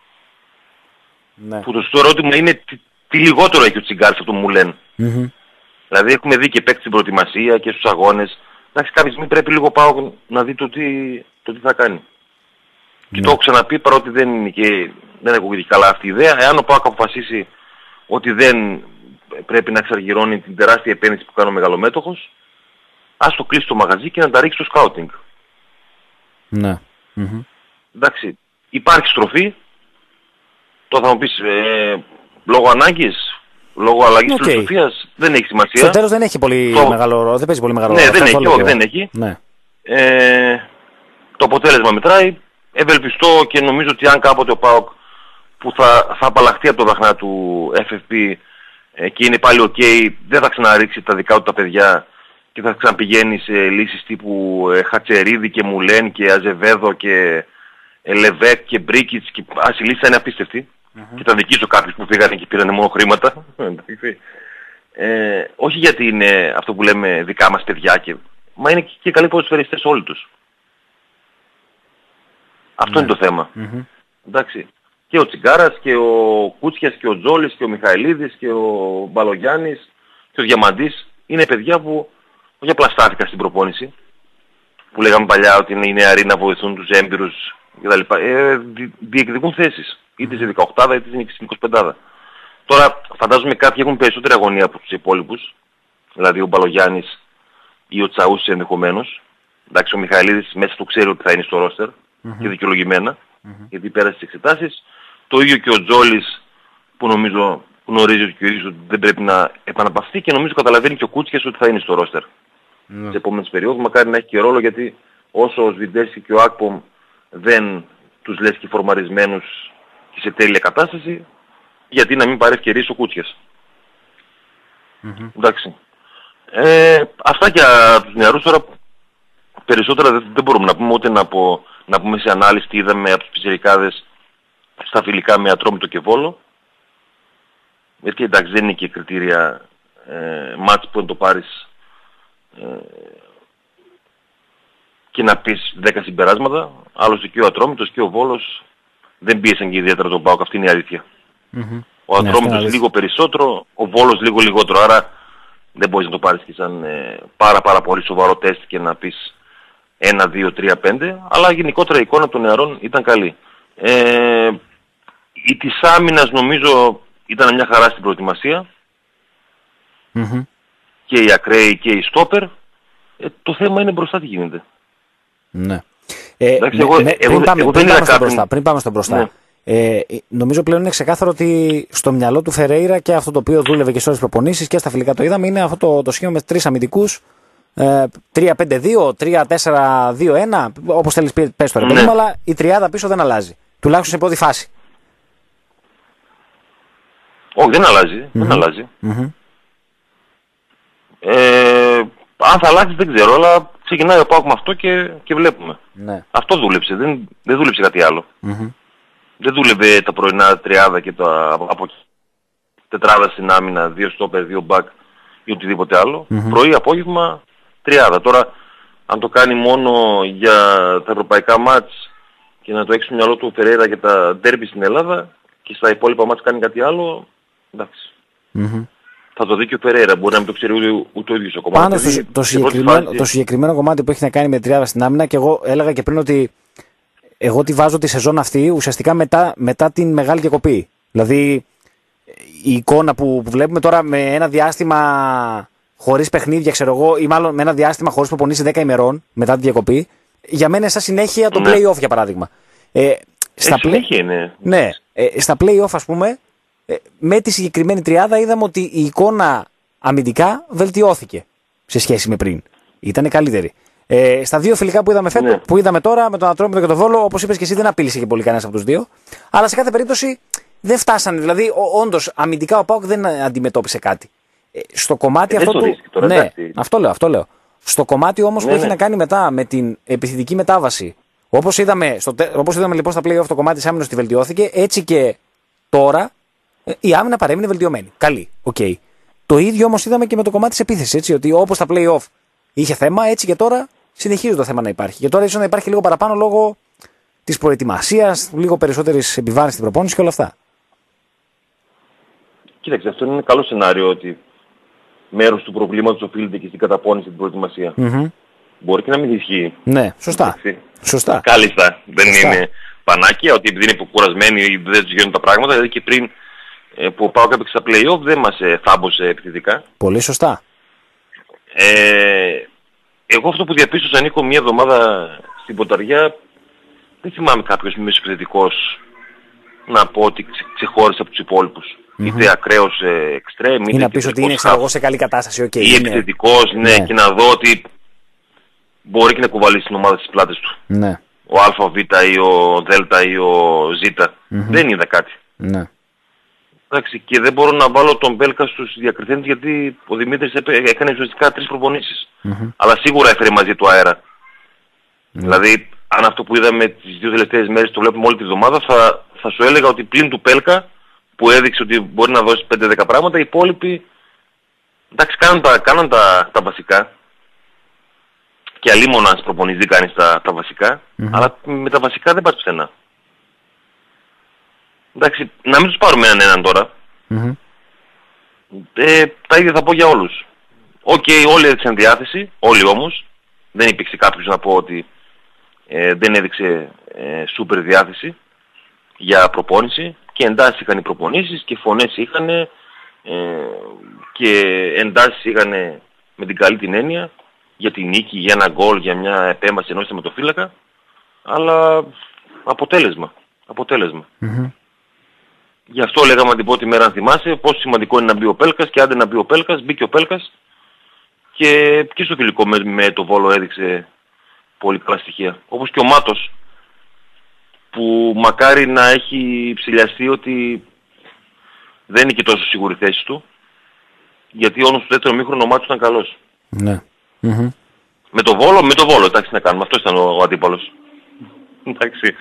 Ναι. Που το σωστό ερώτημα είναι τι λιγότερο έχει ο Τσιγκάρας από τον Μουλέν. Δηλαδή έχουμε δει και παίξει στην προετοιμασία και στους αγώνες. Εντάξει, κάποια στιγμή πρέπει λίγο πάω να δει το τι θα κάνει. Και το έχω ξαναπεί, παρότι δεν ακούγεται καλά αυτή η ιδέα. Εάν ο ΠΑΟΚ αποφασίσει ότι δεν πρέπει να εξαργυρώνει την τεράστια επένδυση που κάνει ο μεγαλομέτωχος, ας το κλείσει το μαγαζί και να τα ρίξει στο σκάουτινγκ. Ναι. Εντάξει, υπάρχει στροφή. Τώρα θα μου πεις, λόγω ανάγκης, λόγω αλλαγής φιλοσοφίας, δεν έχει σημασία. Στο τέλος δεν έχει πολύ μεγάλο ρόλο, δεν παίζει πολύ μεγάλο ρόλο. Ναι, δεν έχει. Ναι. Το αποτέλεσμα μετράει. Ευελπιστώ και νομίζω ότι αν κάποτε ο ΠΑΟΚ που θα απαλλαχθεί από το δαχνά του FFP και είναι πάλι ok, δεν θα ξαναρίξει τα δικά του τα παιδιά και θα ξαναπηγαίνει σε λύσεις τύπου Χατσερίδη και Μουλέν και Αζεβέδο και Λεβέκ και Μπρίκιτς και η λύση θα είναι απίστευτη. Και θα δικήσω κάποιους που πήγαν και πήραν μόνο χρήματα. Όχι γιατί είναι αυτό που λέμε δικά μας παιδιά, μα είναι και καλοί ποδοσφαιριστές όλοι τους. Αυτό είναι το θέμα. Εντάξει. Και ο Τσιγκάρας και ο Κούτσιας και ο Τζόλης και ο Μιχαηλίδης και ο Μπαλογιάννης και ο Διαμαντής είναι παιδιά που όχι απλά στάθηκαν στην προπόνηση, που λέγαμε παλιά ότι είναι οι νεαροί να βοηθούν τους έμπειρους κτλ. Διεκδικούν θέσεις. Είτε σε 18 είτε στην 25. Τώρα φαντάζομαι κάποιοι έχουν περισσότερη αγωνία από τους υπόλοιπους, δηλαδή ο Μπαλογιάννης ή ο Τσαούσης ενδεχομένως. Εντάξει, ο Μιχαηλίδης μέσα του ξέρει ότι θα είναι στο ρόστερ και δικαιολογημένα, γιατί πέρασε τις εξετάσεις. Το ίδιο και ο Τζόλης που νομίζω γνωρίζει ότι και ο ίδιος ότι δεν πρέπει να επαναπαυθεί και νομίζω καταλαβαίνει και ο Κούτσιας ότι θα είναι στο ρόστερ στις επόμενες περιόδους. Μακάρι να έχει και ρόλο, γιατί όσο ο Σβιντέρσκι και ο Άκπομ δεν τους λες και φορμαρισμένους και σε τέλεια κατάσταση, γιατί να μην πάρει ευκαιρίες ο Κούτσιας. Εντάξει. Αυτά για τους νεαρούς. Τώρα περισσότερα δεν μπορούμε να πούμε, ούτε να πούμε σε ανάλυση τι είδαμε από τους πιτσιρικάδες στα φιλικά με Ατρόμητο και Βόλο. Γιατί εντάξει δεν είναι και κριτήρια μάτς που να το πάρεις και να πεις 10 συμπεράσματα. Άλλωστε και ο Ατρόμητος και ο Βόλος δεν πίεσαν και ιδιαίτερα τον ΠΑΟΚ, αυτή είναι η αλήθεια. Ο Ατρόμητος λίγο περισσότερο, ο Βόλος λίγο λιγότερο, άρα δεν μπορείς να το πάρεις και σαν πάρα πολύ σοβαρό τεστ και να πεις 1, 2, 3, 5, αλλά γενικότερα η εικόνα των νεαρών ήταν καλή. Η της άμυνας νομίζω ήταν μια χαρά στην προετοιμασία, και οι ακραίοι και οι στόπερ. Το θέμα είναι μπροστά τι γίνεται. Ναι. Πριν πάμε στο μπροστά. Νομίζω πλέον είναι ξεκάθαρο ότι στο μυαλό του Φερέιρα και αυτό το οποίο δούλευε και σε όλες τις προπονήσεις και στα φιλικά το είδαμε είναι αυτό το σχήμα με 3 αμυντικούς, 3-5-2, 3-4-2-1, όπως θέλεις πες το ρε παιδί μου, αλλά η τριάδα πίσω δεν αλλάζει. Τουλάχιστον σε πρώτη φάση. Όχι, δεν αλλάζει. Δεν αλλάζει. Αν θα αλλάξει δεν ξέρω, αλλά ξεκινάει ο ΠΑΟΚ με αυτό και βλέπουμε. Ναι. Αυτό δούλεψε, δεν δούλεψε κάτι άλλο. Δεν δούλευε τα πρωινά τριάδα και από τετράδα στην άμυνα, 2 στόπερ, 2 μπακ ή οτιδήποτε άλλο. Πρωί, απόγευμα, τριάδα. Τώρα, αν το κάνει μόνο για τα ευρωπαϊκά μάτς και να το έχει στο μυαλό του Φερέιρα για τα ντέρμπι στην Ελλάδα και στα υπόλοιπα μάτς κάνει κάτι άλλο, εντάξει. Θα το δει και ο Φερέιρα, μπορεί να μην το ξέρει ούτε ο ίδιος ο κομμάτι. Πάνω το συγκεκριμένο κομμάτι που έχει να κάνει με τριάδα στην άμυνα, και εγώ έλεγα και πριν ότι εγώ τη βάζω τη σεζόν αυτή ουσιαστικά μετά την μεγάλη διακοπή. Δηλαδή η εικόνα που βλέπουμε τώρα με ένα διάστημα χωρίς παιχνίδια, ξέρω εγώ, ή μάλλον με ένα διάστημα χωρίς προπονήσεις 10 ημερών μετά τη διακοπή, για μένα είναι σαν συνέχεια το play-off για παράδειγμα. Στα play-off ας πούμε, με τη συγκεκριμένη τριάδα είδαμε ότι η εικόνα αμυντικά βελτιώθηκε σε σχέση με πριν. Ήταν καλύτερη. Στα δύο φιλικά που είδαμε τώρα με τον Ατρόμητο και τον Βόλο, όπως είπες και εσύ, δεν απείλησε και πολύ κανένας από τους δύο. Αλλά σε κάθε περίπτωση δεν φτάσανε. Δηλαδή, όντως, αμυντικά ο ΠΑΟΚ δεν αντιμετώπισε κάτι. Στο κομμάτι αυτό του. Τώρα, ναι, αυτό λέω. Στο κομμάτι όμως που έχει να κάνει μετά με την επιθετική μετάβαση, όπως είδαμε λοιπόν στα play-off το κομμάτι της άμυνας ότι βελτιώθηκε, έτσι και τώρα Η άμυνα παρέμεινε βελτιωμένη. Καλή. Okay. Το ίδιο όμως είδαμε και με το κομμάτι της επίθεσης. Έτσι, ότι όπως τα play-off είχε θέμα, έτσι και τώρα συνεχίζει το θέμα να υπάρχει. Και τώρα ίσως να υπάρχει λίγο παραπάνω λόγω της προετοιμασίας, λίγο περισσότερης επιβάρυνσης στην προπόνηση και όλα αυτά. Κοίταξε, αυτό είναι ένα καλό σενάριο ότι μέρος του προβλήματος οφείλεται και στην καταπώνηση την προετοιμασία. Μπορεί και να μην ισχύει. Ναι, σωστά. Κάλλιστα. Δεν είναι πανάκια ότι επειδή είναι κουρασμένοι ή δεν τους γίνουν τα πράγματα. Δηλαδή και πριν που ο ΠΑΟΚ έπαιξε στα play-off δεν μας θάμπωσε επιθετικά. Πολύ σωστά. Εγώ αυτό που διαπίστωσα, Νίκο, μία εβδομάδα στην Ποταριά, δεν θυμάμαι κάποιος μεσοεπιθετικός να πω ότι ξεχώρισε από τους υπόλοιπους. Είτε ακραίος εξτρέμ, είτε ή να πεις ότι είναι σε καλή κατάσταση. Ή επιθετικός, ναι, και να δω ότι μπορεί και να κουβαλήσει την ομάδα στις πλάτες του. Ναι. Ο Α, ο Β ή ο Δ ή ο Ζ. Δεν είδα κάτι. Ναι. Εντάξει, και δεν μπορώ να βάλω τον Μπέλκα στους διακριθέντες γιατί ο Δημήτρης έκανε ουσιαστικά 3 προπονήσεις. Αλλά σίγουρα έφερε μαζί του αέρα. Δηλαδή, αν αυτό που είδαμε τις 2 τελευταίες μέρες το βλέπουμε όλη τη βδομάδα, θα σου έλεγα ότι πλην του Πέλκα, που έδειξε ότι μπορεί να δώσει 5-10 πράγματα, οι υπόλοιποι, εντάξει, κάναν τα βασικά. Και αλίμονα αν προπονηθεί κανείς τα βασικά, αλλά με τα βασικά δεν πας πουθενά. Εντάξει, να μην τους πάρουμε έναν τώρα. Τα ίδια θα πω για όλους. Όλοι έδειξαν διάθεση, όλοι όμως. Δεν υπήρξε κάποιος να πω ότι δεν έδειξε σούπερ διάθεση για προπόνηση. Και εντάσεις είχαν οι προπονήσεις και φωνές είχαν και εντάσεις είχαν με την καλή την έννοια για τη νίκη, για ένα γκολ, για μια επέμβαση ενός θεματοφύλακα. Αλλά αποτέλεσμα. Γι' αυτό λέγαμε την πρώτη μέρα, αν θυμάσαι, πόσο σημαντικό είναι να μπει ο Πέλκας και άντε να μπει ο Πέλκας, μπήκε ο Πέλκας και στο φιλικό με το Βόλο έδειξε πολύ καλά στοιχεία. Όπως και ο Μάτος, που μακάρι να έχει ψηλιαστεί ότι δεν είναι και τόσο σίγουρη θέση του, γιατί όντως στο δεύτερο μήχρονο ο Μάτος ήταν καλός. Ναι. Με το Βόλο, εντάξει, να κάνουμε, αυτός ήταν ο αντίπαλος. Εντάξει.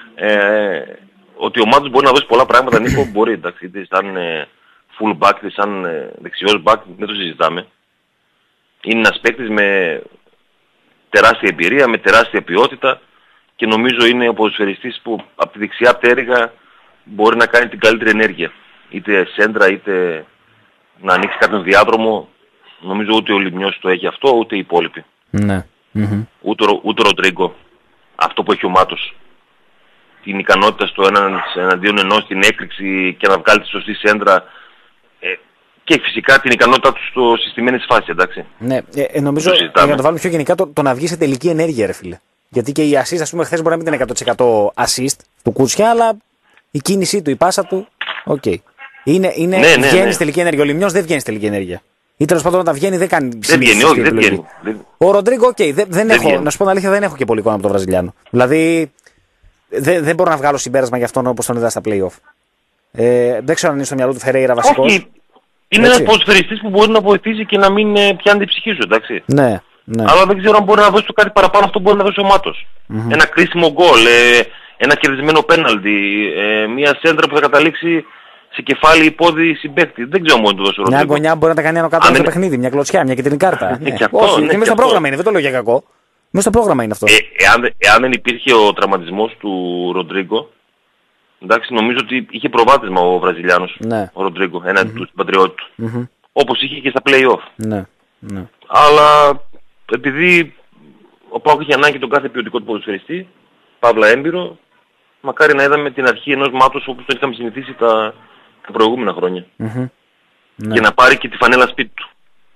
Ότι ο Μάτος μπορεί να δώσει πολλά πράγματα, Νίκο, μπορεί, εντάξει, είτε σαν full back, είτε σαν δεξιός back, δεν το συζητάμε. Είναι ένας παίκτης με τεράστια εμπειρία, με τεράστια ποιότητα και νομίζω είναι ο ποδοσφαιριστής που από τη δεξιά πτέρυγα μπορεί να κάνει την καλύτερη ενέργεια. Είτε σέντρα, είτε να ανοίξει κάποιον διάδρομο. Νομίζω ούτε ο Λιμιός το έχει αυτό, ούτε οι υπόλοιποι. Ναι. Ούτε ο Ροντρίγκο. Αυτό που έχει ο Μάτος. Την ικανότητα στο έναν εναντίον ενός, την έκρηξη και να βγάλει τη σωστή σέντρα. Και φυσικά την ικανότητά του στο συστημένη φάση, εντάξει. Ναι, νομίζω για να το βάλουμε πιο γενικά, το να βγει σε τελική ενέργεια, ρε φίλε. Γιατί και η assist, ας πούμε, χθες μπορεί να μην ήταν 100% assist του Κούτσια, αλλά η κίνησή του, η πάσα του, οκ. Βγαίνει σε τελική ενέργεια. Ο Λιμιός δεν βγαίνει σε τελική ενέργεια. Ή τέλος πάντων όταν βγαίνει δεν κάνει ψηλή. Δεν βγαίνει. Ο Ροντρίγκο, να σου πω την αλήθεια, δεν έχω και πολύ εικόνα από τον Βραζιλιάνο. Δηλαδή, δεν μπορώ να βγάλω συμπέρασμα για αυτόν όπως τον είδα στα play-off. Δεν ξέρω αν είναι στο μυαλό του Φερέιρα βασικός. Είναι ένας ποδοσφαιριστής που μπορεί να βοηθήσει και να μην πιάνει την ψυχή σου, εντάξει. Ναι. Αλλά δεν ξέρω αν μπορεί να δώσει το κάτι παραπάνω, αυτό μπορεί να δώσει ο Μάτος. Ένα κρίσιμο γκολ, ένα κερδισμένο πέναλτι, μια σέντρα που θα καταλήξει σε κεφάλι ή πόδι συμπαίκτη. Δεν ξέρω μόνο το δώσει ο Ροντρίγκο. Μια γωνιά μπορεί να τα κάνει άνω κάτω στο παιχνίδι, μια κλωτσιά, μια κίτρινη κάρτα. Όχι, και μέσα στο πρόγραμμα είναι, δεν το λέω για κακό. Μέσα στο πρόγραμμα είναι αυτό. Εάν δεν υπήρχε ο τραυματισμός του Ροντρίγκο, εντάξει, νομίζω ότι είχε προβάδισμα ο Βραζιλιάνος, ο Ροντρίγκο, έναντι του συμπατριώτη του. Όπως είχε και στα play-off. Ναι. Αλλά επειδή ο ΠΑΟΚ είχε ανάγκη τον κάθε ποιοτικό του ποδοσφαιριστή, παύλα έμπειρο, μακάρι να είδαμε την αρχή ενός Μάτος όπως τον είχαμε συνηθίσει τα προηγούμενα χρόνια. Και να πάρει και τη φανέλα σπίτι του.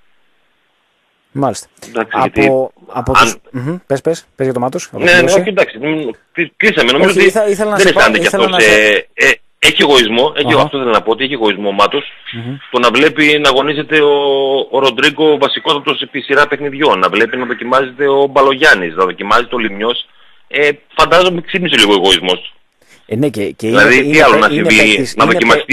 Μάλιστα. Εντάξει, Πες για το Μάτος. Ναι, όχι, εντάξει. Κλείσαμε. Νομίζω ότι δεν αισθάνεται κι αυτός. Έχει εγωισμό. Αυτό θέλω να πω, ότι έχει εγωισμό ο Μάτος. Το να βλέπει να αγωνίζεται ο Ροντρίγκο βασικότατος επί σειρά παιχνιδιών. Να βλέπει να δοκιμάζεται ο Μπαλογιάννης, να δοκιμάζεται ο Λιμιός. Φαντάζομαι ξύπνησε λίγο ο εγωισμός του. Ναι, δηλαδή τι άλλο να συμβεί, να δοκιμαστεί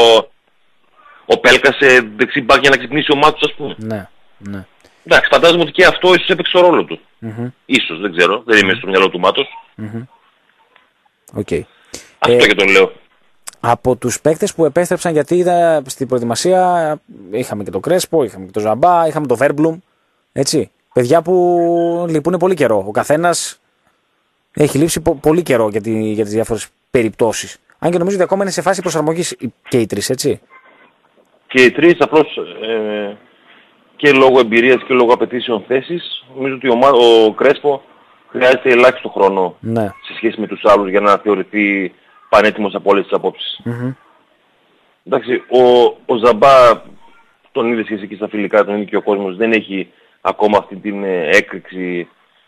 ο Πέλκας σε δεξί μπακ για να ξυπνήσει ο Μάτος, ας πούμε. Ναι. Εντάξει, φαντάζομαι ότι και αυτό ίσως έπαιξε το ρόλο του. Ίσως, δεν ξέρω, δεν είμαι στο μυαλό του Μάτος. Okay. Αυτό και τον λέω. Από τους παίκτες που επέστρεψαν, γιατί είδα στην προετοιμασία, είχαμε και τον Κρέσπο, είχαμε και τον Ζαμπά, είχαμε τον Βέρμπλουμ. Έτσι. Παιδιά που λείπουν πολύ καιρό. Ο καθένας έχει λείψει πολύ καιρό για τις διάφορες περιπτώσεις. Αν και νομίζω ότι ακόμα είναι σε φάση προσαρμογής και οι τρεις, έτσι. Και οι τρεις απλώς και λόγω εμπειρίας και λόγω απαιτήσεων θέσης, νομίζω ότι ο Κρέσπο χρειάζεται ελάχιστο χρόνο σε σχέση με τους άλλους για να θεωρηθεί πανέτοιμος από όλες τις απόψεις. Εντάξει, ο Ζαμπά, τον είδες και εσύ και στα φιλικά, τον είδε και ο κόσμος, δεν έχει ακόμα αυτή την έκρηξη,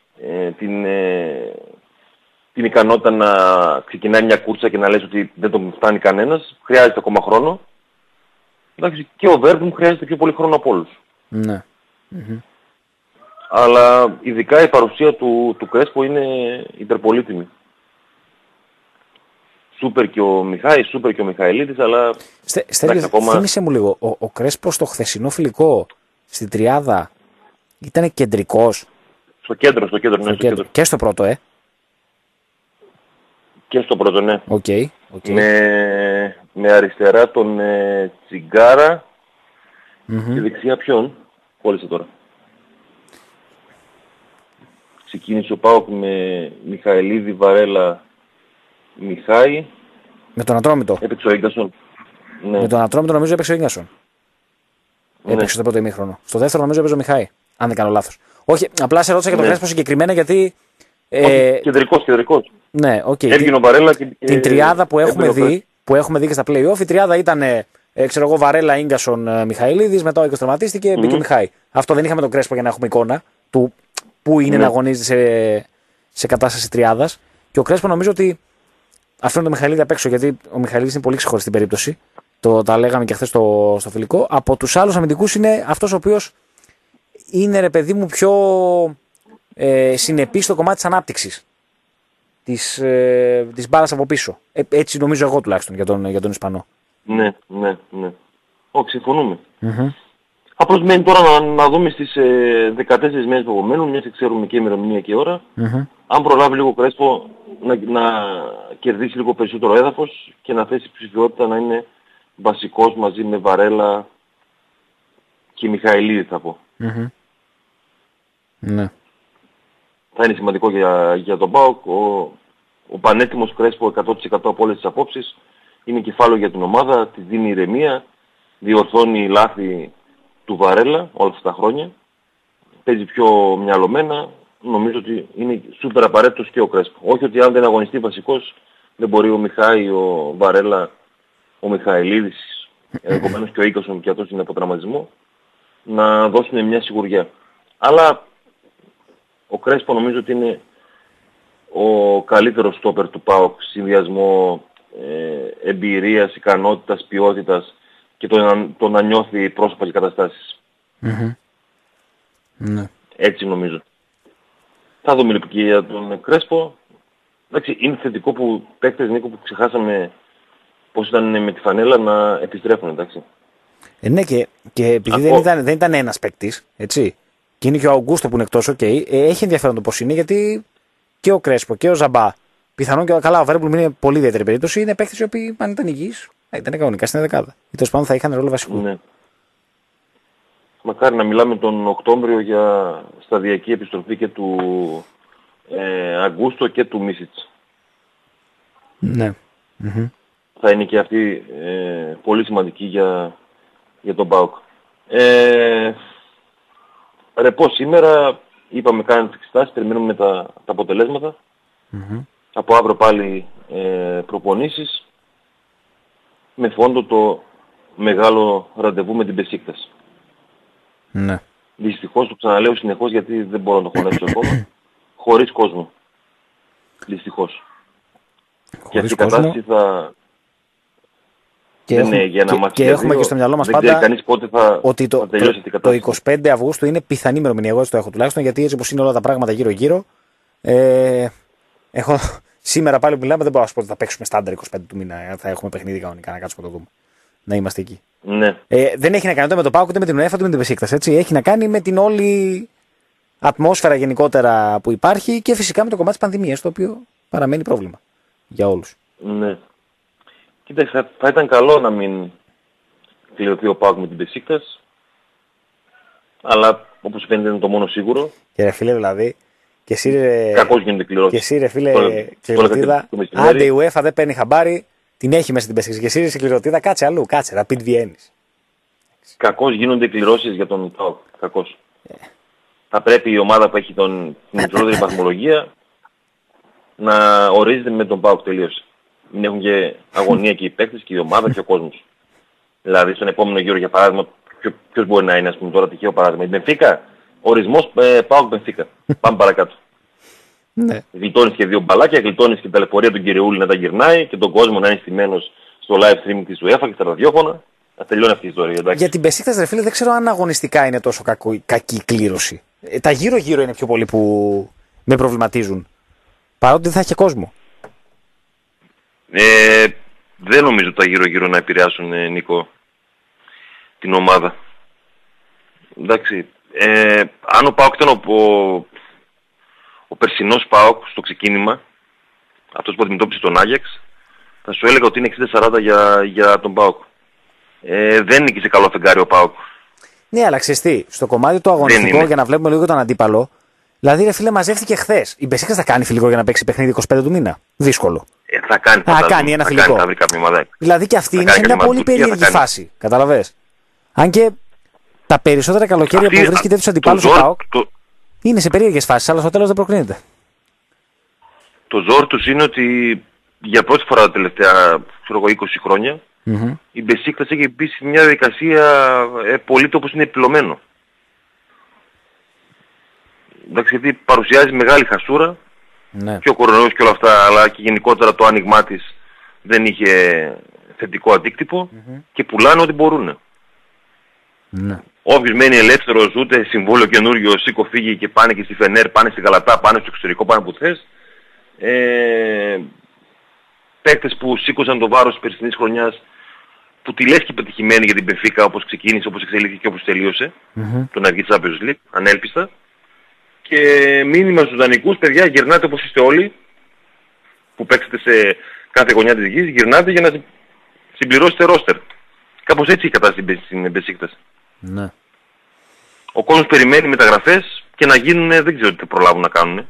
την ικανότητα να ξεκινάει μια κούρσα και να λες ότι δεν τον φτάνει κανένας. Χρειάζεται ακόμα χρόνο. Εντάξει, και ο Βέρμπλουμ χρειάζεται πιο πολύ χρόνο από όλους. Ναι. Αλλά ειδικά η παρουσία του Κρέσπο είναι υπερπολίτιμη. Σούπερ και ο Μιχάη, σούπερ και ο Μιχαηλίδης, αλλά... Θύμισε μου λίγο, ο Κρέσπο στο χθεσινό φιλικό, στην τριάδα, ήταν κεντρικός. Στο κέντρο, ναι. Και στο πρώτο, Και στο πρώτο, ναι. Okay. Με αριστερά τον Τσιγκάρα και δεξιά ποιον, κόλλησε τώρα. Ξεκίνησε ο ΠΑΟΚ με Μιχαηλίδη, Βαρέλα, Μιχάη. Με τον Ατρόμητο. Έπαιξε ο Ίγκασον. Ναι. Με τον Ατρόμητο νομίζω έπαιξε ο Ίγκασον. Ναι. Έπαιξε το πρώτο ημίχρονο. Στο δεύτερο νομίζω έπαιζε ο Μιχάη. Αν δεν κάνω λάθος. Όχι, απλά σε ρώτησα για τον Κρέσπο συγκεκριμένα γιατί... Κεντρικός. Ναι, οκ. Έβγαινε ο Βαρέλα και... Την τριάδα που έχουμε δει και στα play-off, η τριάδα ήταν Βαρέλα, Ίγκασον, Μιχαηλίδης, μετά ο Ίγκας τραυματίστηκε, μπήκε ο Μιχάη. Αυτό δεν είχαμε τον Κρέσπο για να έχουμε εικόνα του που είναι να αγωνίζεται σε κατάσταση τριάδας. Και ο Κρέσπο νομίζω ότι αφήνω τον Μιχαηλίδη απ' έξω, γιατί ο Μιχαηλίδης είναι πολύ ξεχωριστή περίπτωση. Τα λέγαμε και χθες στο φιλικό. Από τους άλλους αμυντικούς είναι αυτός ο οποίος είναι, ρε παιδί μου, πιο συνεπής στο κομμάτι της ανάπτυξης της μπάλας από πίσω. Έτσι νομίζω εγώ τουλάχιστον για τον Ισπανό. Ναι. Όχι, συμφωνούμε. Απλώς μένει τώρα να δούμε στις 14 μέρες που απομένουν, μιας και ξέρουμε και ημερομηνία και ώρα, αν προλάβει λίγο Κρέσπο να κερδίσει λίγο περισσότερο έδαφος και να θέσει ψηφιότητα να είναι βασικός μαζί με Βαρέλα και Μιχαηλίδη, θα πω. Ναι. Θα είναι σημαντικό για τον ΠΑΟΚ. Ο πανέτοιμος Κρέσπο 100% από όλες τις απόψεις είναι κεφάλαιο για την ομάδα, τη δίνει ηρεμία, διορθώνει λάθη του Βαρέλα όλα αυτά τα χρόνια, παίζει πιο μυαλωμένα. Νομίζω ότι είναι σούπερ απαραίτητος και ο Κρέσπο. Όχι ότι αν δεν αγωνιστεί βασικός δεν μπορεί ο Μιχάη, ο Βαρέλα, ο Μιχαηλίδης, ενδεχομένως και ο Ίγκασον, και αυτός είναι από τραυματισμό, να δώσουν μια σιγουριά. Αλλά ο Κρέσπο νομίζω ότι είναι ο καλύτερος στόπερ του ΠΑΟΚ, συνδυασμό εμπειρίας, ικανότητας, ποιότητας και το να νιώθει πρόσωπα και καταστάσεις. Ναι. Έτσι νομίζω. Θα δούμε λοιπόν και για τον Κρέσπο. Εντάξει, είναι θετικό που παίκτες, Νίκο, που ξεχάσαμε πώς ήταν με τη φανέλα, να επιστρέφουν, εντάξει. Ναι, και επειδή δεν ήταν ένας παίκτης, έτσι, και είναι και ο Αουγκούστο που είναι εκτός, έχει ενδιαφέρον το πώς είναι, γιατί και ο Κρέσπο και ο Ζαμπά, πιθανόν και καλά, ο Βέρμπλουμ είναι πολύ ιδιαίτερη περίπτωση, είναι παίκτες οι οποίοι, αν ήταν υγιείς, ήταν κανονικά στην δεκάδα. Ή τέλος πάντων θα είχαν ρόλο βασικού. Ναι. Μακάρι να μιλάμε τον Οκτώβριο για σταδιακή επιστροφή και του Αγκούστο και του Μίσιτς. Ναι. Θα είναι και αυτή πολύ σημαντική για τον ΠΑΟΚ. Ρεπό σήμερα, είπαμε κάνουμε τις εξετάσεις, περιμένουμε τα αποτελέσματα. Από αύριο πάλι προπονήσεις, με φόντο το μεγάλο ραντεβού με την Μπεσίκτας. Ναι. Δυστυχώς, το ξαναλέω συνεχώς γιατί δεν μπορώ να το χωνέψω ακόμα, χωρίς κόσμο. Δυστυχώς. Και αυτή η κατάσταση θα... Και έχουμε και στο μυαλό μας πάντα κανείς πότε ότι θα τελειώσει αυτή η κατάσταση. Το 25 Αυγούστου είναι πιθανή ημερομηνία, εγώ έτσι το έχω τουλάχιστον, γιατί έτσι όπως είναι όλα τα πράγματα γύρω-γύρω, σήμερα πάλι που μιλάμε δεν μπορώ να σου πω ότι θα παίξουμε στάνταρ 25 του μήνα, θα έχουμε παιχνίδι κανονικά, να κάτσουμε το δούμε. Να είμαστε εκεί. Ναι. Δεν έχει να κάνει ούτε με το ΠΑΟΚ, ούτε με την UEFA, ούτε με την Μπεσίκτας, έτσι. Έχει να κάνει με την όλη ατμόσφαιρα γενικότερα που υπάρχει και φυσικά με το κομμάτι της πανδημίας, το οποίο παραμένει πρόβλημα για όλους. Ναι. Κοίταξε, θα ήταν καλό να μην κληρωθεί ο ΠΑΟΚ με την Μπεσίκτας, αλλά όπως φαίνεται είναι το μόνο σίγουρο. Και ρε φίλε, δηλαδή, και εσύ ρε, κακώς γίνονται κληρώσεις. Και εσύ ρε φίλε, κληρωτίδα, άντε η UEFA δεν παίρνει χαμπάρι, την έχει μέσα στην Μπεσίκτας. Και εσύ ρε σε κληρωτίδα, κάτσε αλλού, κάτσε, Rapid βγαίνεις. Κακώς γίνονται κληρώσεις για τον ΠΑΟΚ. Κακώς. Θα πρέπει η ομάδα που έχει την υψηλότερη βαθμολογία να ορίζεται με τον ΠΑΟΚ τελείως. Μην έχουν και αγωνία και οι παίκτες και η ομάδα και ο κόσμος. Δηλαδή στον επόμενο γύρο για παράδειγμα, ποιος μπορεί να είναι, ας πούμε τώρα τυχαίο παράδειγμα, η Μπενφίκα, ορισμός ΠΑΟΚ Μπενφίκα. Πάμε παρακάτω. Ναι. Γλιτώνεις και 2 μπαλάκια, γλιτώνεις και την ταλαιπωρία του Κυριούλη να τα γυρνάει και τον κόσμο να είναι στημένος στο live streaming της UEFA και στα ραδιόφωνα. Να τελειώνει αυτή η ιστορία, εντάξει. Για την Μπεσίκτας, ρε φίλε, δεν ξέρω αν αγωνιστικά είναι τόσο κακή κλήρωση. Τα γύρω-γύρω είναι πιο πολύ που με προβληματίζουν. Παρότι δεν θα έχει κόσμο. Δεν νομίζω τα γύρω-γύρω να επηρεάσουν, Νίκο, την ομάδα. Εντάξει. Αν ο ΠΑΟΚ ήταν ο περσινός ΠΑΟΚ στο ξεκίνημα, αυτός που αντιμετώπισε τον Άγιαξ, θα σου έλεγα ότι είναι 60-40 για τον ΠΑΟΚ. Δεν νίκησε καλό φεγγάρι ο ΠΑΟΚ. Ναι, αλλά ξέρεις τι, στο κομμάτι του αγωνιστικό, για να βλέπουμε λίγο τον αντίπαλο, δηλαδή ρε φίλε μαζεύτηκε χθες. Η Μπεσίκτας θα κάνει φιλικό για να παίξει παιχνίδι 25 του μήνα. Δύσκολο. Θα κάνει ένα φιλικό. Θα βρει κάποια ομάδα. Δηλαδή και αυτή είναι σε μια πολύ περίεργη φάση. Καταλαβες. Αν και τα περισσότερα καλοκαίρια που βρίσκεται τους αντιπάλους ο ΠΑΟΚ είναι σε περίεργες φάσεις, αλλά στο τέλος δεν προκρίνεται. Το ζόρ τους είναι ότι για πρώτη φορά τα τελευταία 20 χρόνια η Μπεσίκτας έχει μπει σε μια διαδικασία πολύ όπως είναι επιλωμένο. Εντάξει, γιατί παρουσιάζει μεγάλη χασούρα, ναι. Και ο κορονοϊός και όλα αυτά, αλλά και γενικότερα το άνοιγμά της δεν είχε θετικό αντίκτυπο και πουλάνε ό,τι μπορούν. Ναι. Όποιος μένει ελεύθερος, ούτε συμβόλαιο καινούριο, σήκω φύγει και πάνε και στη Φενέρ, πάνε στη Γαλατά, πάνε στο εξωτερικό, πάνε που θες. Παίκτες που σήκωσαν το βάρος της περσινής χρονιάς, που τη λες και πετυχημένη για την Μπενφίκα, όπως ξεκίνησε, όπως εξελίχθηκε και όπως τελείωσε, το να βγει Champions League, ανέλπιστα. Και μήνυμα στους δανεικούς, παιδιά, γυρνάτε όπως είστε όλοι, που παίξετε σε κάθε γωνιά της γης, γυρνάτε για να συμπληρώσετε ρόστερ. Κάπως έτσι η κατάσταση στην Μπεσίκτας. Ναι. Ο κόσμος περιμένει μεταγραφές και να γίνουν, δεν ξέρω τι θα προλάβουν να κάνουν.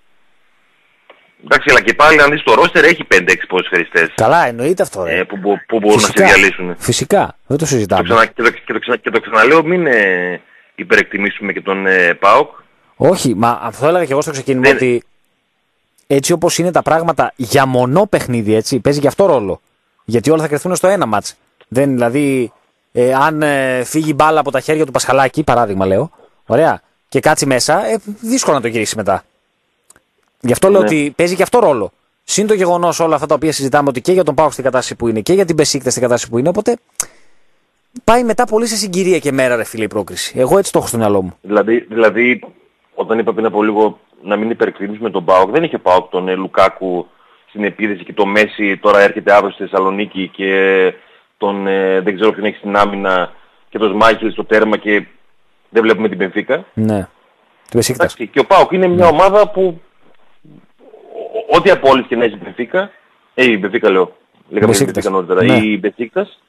Εντάξει, αλλά και πάλι αν δεις το ρόστερ έχει 5-6 ποδοσφαιριστές. Καλά, εννοείται αυτό. Που μπορούν να σε διαλύσουν. Φυσικά, δεν το συζητάμε. Και το ξαναλέω, μην υπερεκτιμήσουμε και τον ΠΑΟΚ. Όχι, μα αυτό έλεγα και εγώ στο ξεκίνημα ότι έτσι όπως είναι τα πράγματα για μονό παιχνίδι, έτσι, παίζει και αυτό ρόλο. Γιατί όλα θα κρυφθούν στο ένα μάτς. Δεν, δηλαδή, αν φύγει μπάλα από τα χέρια του Πασχαλάκη, παράδειγμα λέω, ωραία, και κάτσει μέσα, δύσκολο να το γυρίσει μετά. Γι' αυτό λέω ότι παίζει και αυτό ρόλο. Συν το γεγονός όλα αυτά τα οποία συζητάμε ότι και για τον ΠΑΟΚ στην κατάσταση που είναι και για την Μπεσίκτας στην κατάσταση που είναι, οπότε πάει μετά πολύ σε συγκυρία και μέρα, ρε φίλε, η πρόκριση. Εγώ έτσι το έχω στο μυαλό μου. Δηλαδή όταν είπα πριν από λίγο να μην υπερεκτιμήσουμε τον ΠΑΟΚ, δεν είχε ΠΑΟΚ τον Λουκάκου στην επίδεση και το Μέση τώρα έρχεται αύριο στη Θεσσαλονίκη και τον δεν ξέρω ποιον έχει στην άμυνα και τον Σμάιχελ στο τέρμα και δεν βλέπουμε την Μπενφίκα. Ναι, την Μπεσίκτας. Και ο ΠΑΟΚ είναι μια ομάδα που ό,τι απόλυση και να έχει η Μπενφίκα, η Μπενφίκα λέω, λέγαμε την Μπενφίκα νωρίτερα, η Μπεσίκτας,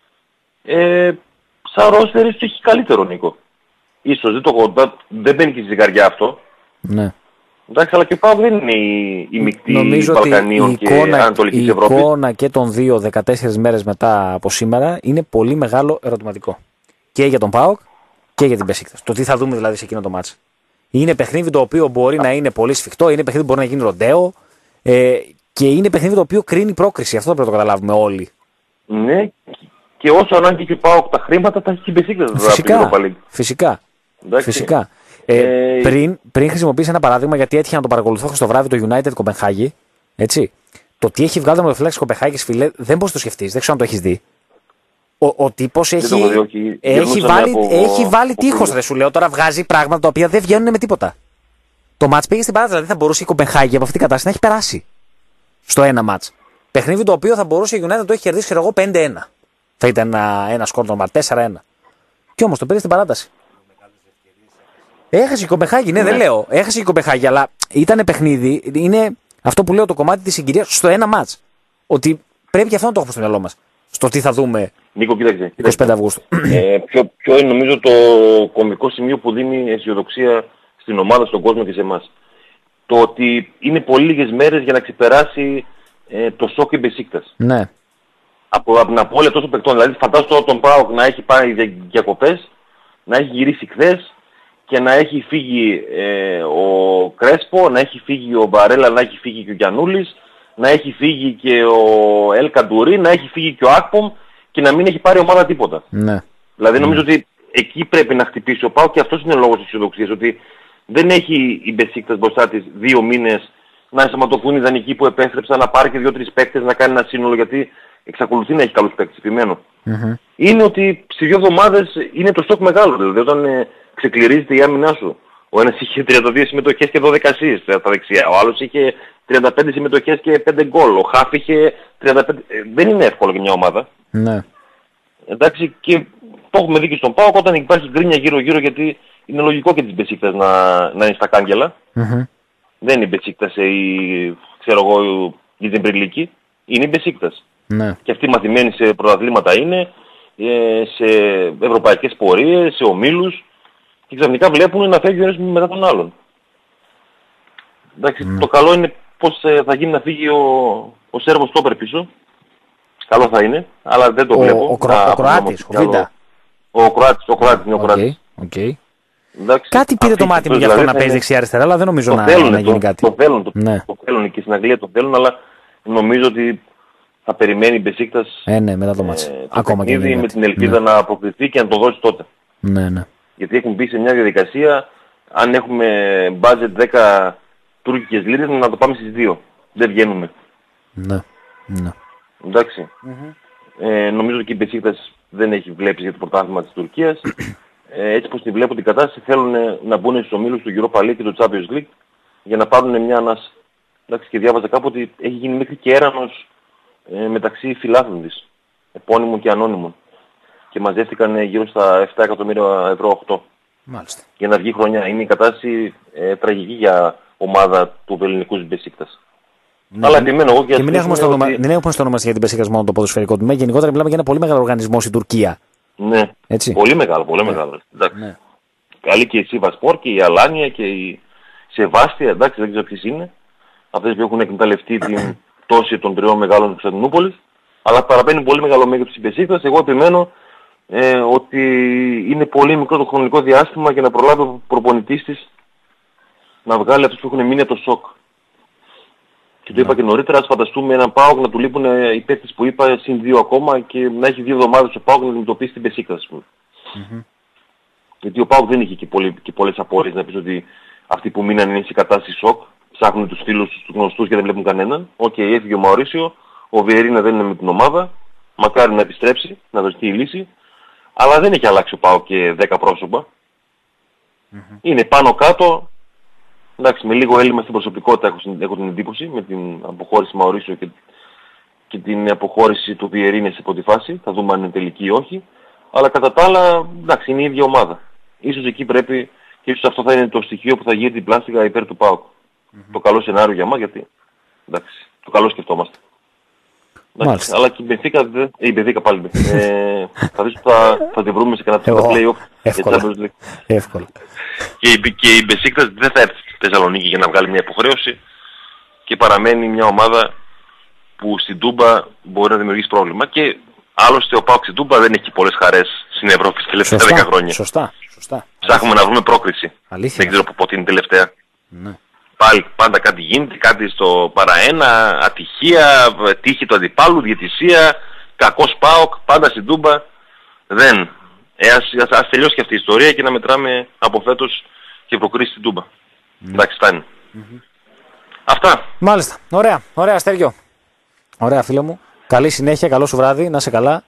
σαν ρόστερ έχει καλύτερο, Νίκο. Ίσως δεν μπαίνει και στη ζυγαριά αυτό. Ναι. Εντάξει, αλλά και ο ΠΑΟΚ δεν είναι η μεικτή Βαλκανίων και Ανατολικής Ευρώπης. Η εικόνα και των 2-14 μέρες μετά από σήμερα είναι πολύ μεγάλο ερωτηματικό. Και για τον ΠΑΟΚ και για την Μπεσίκτας. Το τι θα δούμε δηλαδή σε εκείνο το μάτς. Είναι παιχνίδι το οποίο μπορεί να είναι πολύ σφιχτό, είναι παιχνίδι που μπορεί να γίνει ροντέο και είναι παιχνίδι το οποίο κρίνει πρόκριση. Αυτό πρέπει να το καταλάβουμε όλοι. Ναι, και όσο ανάγκη και ο ΠΑΟΚ τα χρήματα τα έχει και η Μπεσίκτας. Φυσικά. Πριν χρησιμοποιήσει ένα παράδειγμα, γιατί έτυχε να το παρακολουθώ στο βράδυ το United Κοπενχάγη. Έτσι. Το τι έχει βγάλει το μεταφυλάξη Κοπενχάγης, φίλε, δεν μπορείς να το σκεφτείς. Δεν ξέρω αν το έχεις δει. Ο τύπος έχει βάλει τείχος, δεν σου λέω. Τώρα βγάζει πράγματα τα οποία δεν βγαίνουν με τίποτα. Το μάτς πήγε στην παράδοση. Δηλαδή θα μπορούσε η Κοπενχάγη από αυτή την κατάσταση να έχει περάσει στο ένα μάτς. Παιχνίδι το οποίο θα μπορούσε η United να το έχει κερδίσει, ξέρω εγώ, 5-1. Θα ήταν ένα σκορ normal, 4-1. Κι όμως το πήρε στην παράταση. Έχασε η Κοπενχάγη, ναι, δεν λέω. Έχασε η Κοπενχάγη, αλλά ήταν παιχνίδι. Είναι αυτό που λέω το κομμάτι της συγκυρίας στο ένα μάτς. Ότι πρέπει και αυτό να το έχουμε στο μυαλό μας. στο τι θα δούμε Νίκο, κοίταξε. 25 Αυγούστου. Ποιο είναι νομίζω το κομβικό σημείο που δίνει αισιοδοξία στην ομάδα, στον κόσμο και σε εμάς. Το ότι είναι πολύ λίγες μέρες για να ξεπεράσει το σοκ η Μπεσίκτας. Ναι. Από την απώλεια τόσων παικτών. Δηλαδή φαντάζομαι τον ΠΑΟΚ να έχει πάει διακοπές, να έχει γυρίσει χθες και να έχει φύγει ο Κρέσπο, να έχει φύγει ο Μπαρέλα, να έχει φύγει και ο Γιαννούλης, να έχει φύγει και ο Ελ Καντουρί, να έχει φύγει και ο Ακπομ και να μην έχει πάρει ομάδα τίποτα. Ναι. Δηλαδή νομίζω ότι εκεί πρέπει να χτυπήσει ο ΠΑΟΚ και αυτός είναι ο λόγος της αισιοδοξίας, ότι δεν έχει η Μπεσίκτας μπροστά της 2 μήνες να ενσωματωθούν οι δανεικοί που επέστρεψαν, να πάρει και 2-3 παίκτες, να κάνει ένα σύνολο, γιατί εξακολουθεί να έχει καλούς παίκτες, επιμένω. Είναι ότι σε 2 εβδομάδες είναι το στόκ μεγάλο, δηλαδή όταν ξεκληρίζεται η άμυνά σου. Ο ένας είχε 32 συμμετοχές και 12 assists στα δεξιά, ο άλλος είχε 35 συμμετοχές και 5 γκολ, ο Χαφ είχε 35... δεν είναι εύκολο για μια ομάδα. Ναι. Εντάξει, και το έχουμε δει και στον ΠΑΟΚ όταν υπάρχει γκρίνια γύρω-γύρω, γιατί είναι λογικό και της Μπεσίκτας να είναι στα κάγκελα. Δεν είναι η Μπεσίκτας ξέρω εγώ, η Ζεμπριλίκη, είναι η Μπεσίκτας. Ναι. Και αυτοί μαθημένοι σε πρωταθλήματα είναι, σε ευρωπαϊκές πορείες, σε ομίλους, και ξαφνικά βλέπουν να φεύγει ο ένας μετά τον άλλον. Εντάξει, το καλό είναι πώς θα γίνει να φύγει ο Σέρβος στόπερ πίσω. Καλό θα είναι, αλλά δεν το βλέπω. Ο Κροάτης, ο Βίντα. Ο Κροάτης είναι ο Κροάτης. Εντάξει, κάτι πήρε το μάτι μου για αυτό να παίζει δεξιά-αριστερά, αλλά δεν νομίζω να γίνει κάτι. Το θέλουν και στην Αγγλία το θέλουν, αλλά νομίζω ότι θα περιμένει η Μπεσίκτας μετά το μάτς. Ακόμα και με την ελπίδα να αποκριθεί και να το δώσει τότε. Ναι. Γιατί έχουν μπει σε μια διαδικασία, αν έχουμε budget 10 τουρκικές λίρες, να το πάμε στις 2. Δεν βγαίνουμε. Ναι. Εντάξει. Νομίζω ότι και η Μπεσίκτας δεν έχει βλέψει για το πρωτάθλημα της Τουρκίας. Έτσι πως τη βλέπω την κατάσταση, θέλουν να μπουν στους ομίλους του Europa League και του Champions League για να πάρουν μια ανάσα. Εντάξει, και διάβαζα κάπου ότι έχει γίνει μέχρι και έρανος μεταξύ φιλάθλων της, επώνυμων και ανώνυμων. Και μαζεύτηκαν γύρω στα 7 εκατομμύρια ευρώ 8. Μάλιστα. Για να βγει χρονιά. Είναι η κατάσταση τραγική για ομάδα του ελληνικού Μπεσίκτας. Ναι. Αλλά επιμένω εγώ και μην έχουμε στο όνομα για την Μπεσίκτας μόνο το ποδοσφαιρικό τμήμα. Γενικότερα μιλάμε για ένα πολύ μεγάλο οργανισμό στην Τουρκία. Ναι, έτσι. Πολύ μεγάλο. Ναι. Καλή και η Σίβασπορ και η Αλάνια και η Σεβάστια, εντάξει, δεν ξέρω ποιες είναι. Αυτές που έχουν εκμεταλλευτεί την πτώση των 3 μεγάλων της Κωνσταντινούπολης. Αλλά παραμένει πολύ μεγάλο μέγεθος της Μπεσίκτας. Εγώ επιμένω ότι είναι πολύ μικρό το χρονικό διάστημα για να προλάβει ο προπονητής της να βγάλει αυτούς που έχουν μείνει από το σοκ. Και το είπα και νωρίτερα, ας φανταστούμε έναν ΠΑΟΚ να του λείπουν οι παίκτες που είπα συν 2 ακόμα και να έχει 2 εβδομάδες ο ΠΑΟΚ να αντιμετωπίσει την Μπεσίκτας, ας πούμε. Γιατί ο ΠΑΟΚ δεν είχε και πολλές απόρριες να πεις ότι αυτοί που μείναν είναι σε κατάσταση σοκ, ψάχνουν τους φίλους τους γνωστούς και δεν βλέπουν κανέναν. Έφυγε ο Μαουρίσιο, ο Βιερίνα δεν είναι με την ομάδα, μακάρι να επιστρέψει, να δοθεί η λύση. Αλλά δεν έχει αλλάξει ο ΠΑΟΚ και 10 πρόσωπα. Είναι πάνω κάτω. Εντάξει, με λίγο έλλειμμα στην προσωπικότητα έχω την εντύπωση, με την αποχώρηση Μαουρίσιο και την αποχώρηση του Βιερίνε σε πρώτη φάση. Θα δούμε αν είναι τελική ή όχι. Αλλά κατά τα άλλα, εντάξει, είναι η ίδια ομάδα. Ίσως εκεί πρέπει, και ίσως αυτό θα είναι το στοιχείο που θα γίνει την πλάστικα υπέρ του ΠΑΟΚ. Το καλό σενάριο για μας, γιατί εντάξει, το καλό σκεφτόμαστε. Εντάξει, αλλά και η Μπενφίκα πάλι. Θα δεις ότι θα τη βρούμε σε κανένα play-off. Εύκολα. Και η Μπεσίκτας δεν θα έρθει στη Θεσσαλονίκη για να βγάλει μια υποχρέωση και παραμένει μια ομάδα που στην Τούμπα μπορεί να δημιουργήσει πρόβλημα. Και άλλωστε ο ΠΑΟΚ στην Τούμπα δεν έχει πολλές χαρές στην Ευρώπη στις τελευταία 10 χρόνια. Σωστά. Ψάχνουμε να βρούμε πρόκριση. Αλήθεια. Δεν ξέρω πότε είναι τελευταία. Ναι. Πάλι πάντα κάτι γίνεται, κάτι στο παραένα, ατυχία, τύχη του αντιπάλου, διαιτησία, κακός ΠΑΟΚ, πάντα στην Τούμπα. Δεν. Ας τελειώσει και αυτή η ιστορία και να μετράμε από φέτος και προκρίσεις στην Τούμπα. Εντάξει, φτάνει. Αυτά. Μάλιστα. Ωραία Αστέριο. Ωραία φίλε μου. Καλή συνέχεια, καλό σου βράδυ, να είσαι καλά.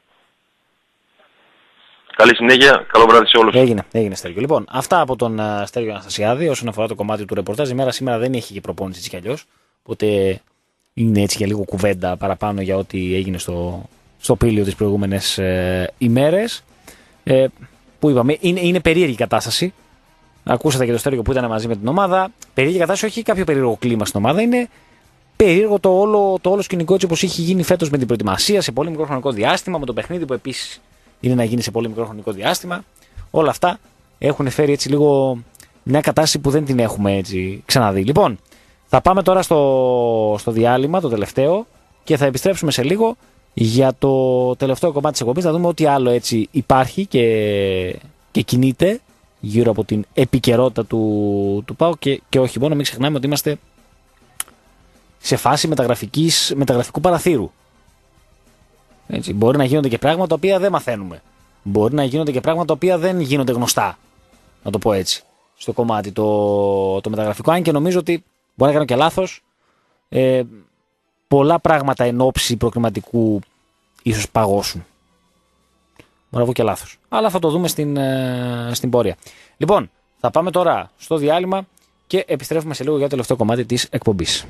Καλή συνέχεια, καλό βράδυ σε όλους. Έγινε Στέργιο. Λοιπόν, αυτά από τον Στέργιο Αναστασιάδη όσον αφορά το κομμάτι του ρεπορτάζ. Η μέρα σήμερα δεν έχει και προπόνηση έτσι κι αλλιώς. Οπότε είναι έτσι για λίγο κουβέντα παραπάνω για ό,τι έγινε στο Πήλιο τις προηγούμενες ημέρες. Που είπαμε, είναι περίεργη κατάσταση. Ακούσατε και το Στέργιο που ήταν μαζί με την ομάδα. Περίεργη κατάσταση, όχι κάποιο περίεργο κλίμα στην ομάδα. Είναι περίεργο το όλο σκηνικό έτσι όπως είχε γίνει φέτος με την προετοιμασία σε πολύ μικρό χρονικό διάστημα, με το παιχνίδι που επίσης είναι να γίνει σε πολύ μικρό χρονικό διάστημα. Όλα αυτά έχουν φέρει έτσι λίγο μια κατάσταση που δεν την έχουμε έτσι ξαναδεί. Λοιπόν, θα πάμε τώρα στο διάλειμμα, το τελευταίο, και θα επιστρέψουμε σε λίγο για το τελευταίο κομμάτι της εκπομπής. Θα δούμε ό,τι άλλο έτσι υπάρχει και κινείται γύρω από την επικαιρότητα του ΠΑΟΚ και όχι μόνο. Μην ξεχνάμε ότι είμαστε σε φάση μεταγραφικού παραθύρου. Έτσι, μπορεί να γίνονται και πράγματα τα οποία δεν μαθαίνουμε. Μπορεί να γίνονται και πράγματα τα οποία δεν γίνονται γνωστά. Να το πω έτσι. Στο κομμάτι το μεταγραφικό. Αν και νομίζω ότι μπορεί να κάνω και λάθος. Πολλά πράγματα εν ώψη προκριματικού ίσως παγώσουν. Μπορεί να βγω και λάθος. Αλλά θα το δούμε στην πορεία. Λοιπόν, θα πάμε τώρα στο διάλειμμα και επιστρέφουμε σε λίγο για το τελευταίο κομμάτι της εκπομπής.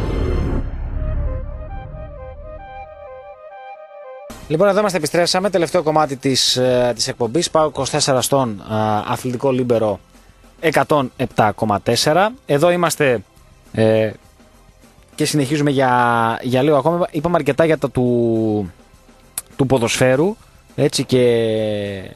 Λοιπόν, εδώ είμαστε, επιστρέψαμε. Τελευταίο κομμάτι της εκπομπής. Πάω 24 στον αθλητικό λίμπερο 107,4. Εδώ είμαστε και συνεχίζουμε για λίγο ακόμα. Είπαμε αρκετά για τα του ποδοσφαίρου, έτσι, και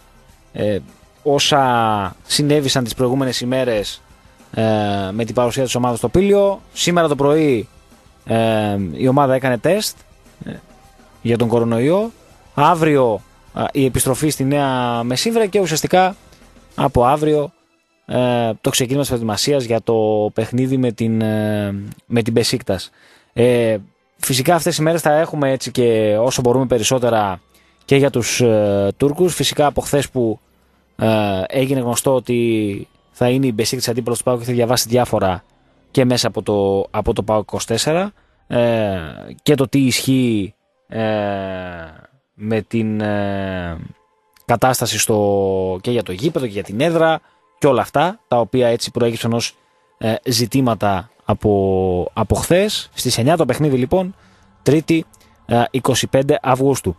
όσα συνέβησαν τις προηγούμενες ημέρες με την παρουσία της ομάδας στο Πήλιο. Σήμερα το πρωί η ομάδα έκανε τεστ για τον κορονοϊό. Αύριο η επιστροφή στη Νέα Μεσσύβρα και ουσιαστικά από αύριο το ξεκίνημα της προετοιμασίας για το παιχνίδι με την Μπεσίκτας. Φυσικά αυτές τις ημέρες θα έχουμε έτσι και όσο μπορούμε περισσότερα και για τους Τούρκους. Φυσικά από χθες που έγινε γνωστό ότι θα είναι η Μπεσίκτας αντίπαλος του ΠΑΟΚ, και θα διαβάσει διάφορα και μέσα από το ΠΑΟΚ 24 και το τι ισχύει με την κατάσταση και για το γήπεδο και για την έδρα και όλα αυτά τα οποία έτσι προέκυψαν ως ζητήματα από χθες. Στις 9 το παιχνίδι λοιπόν, Τρίτη 25 Αυγούστου.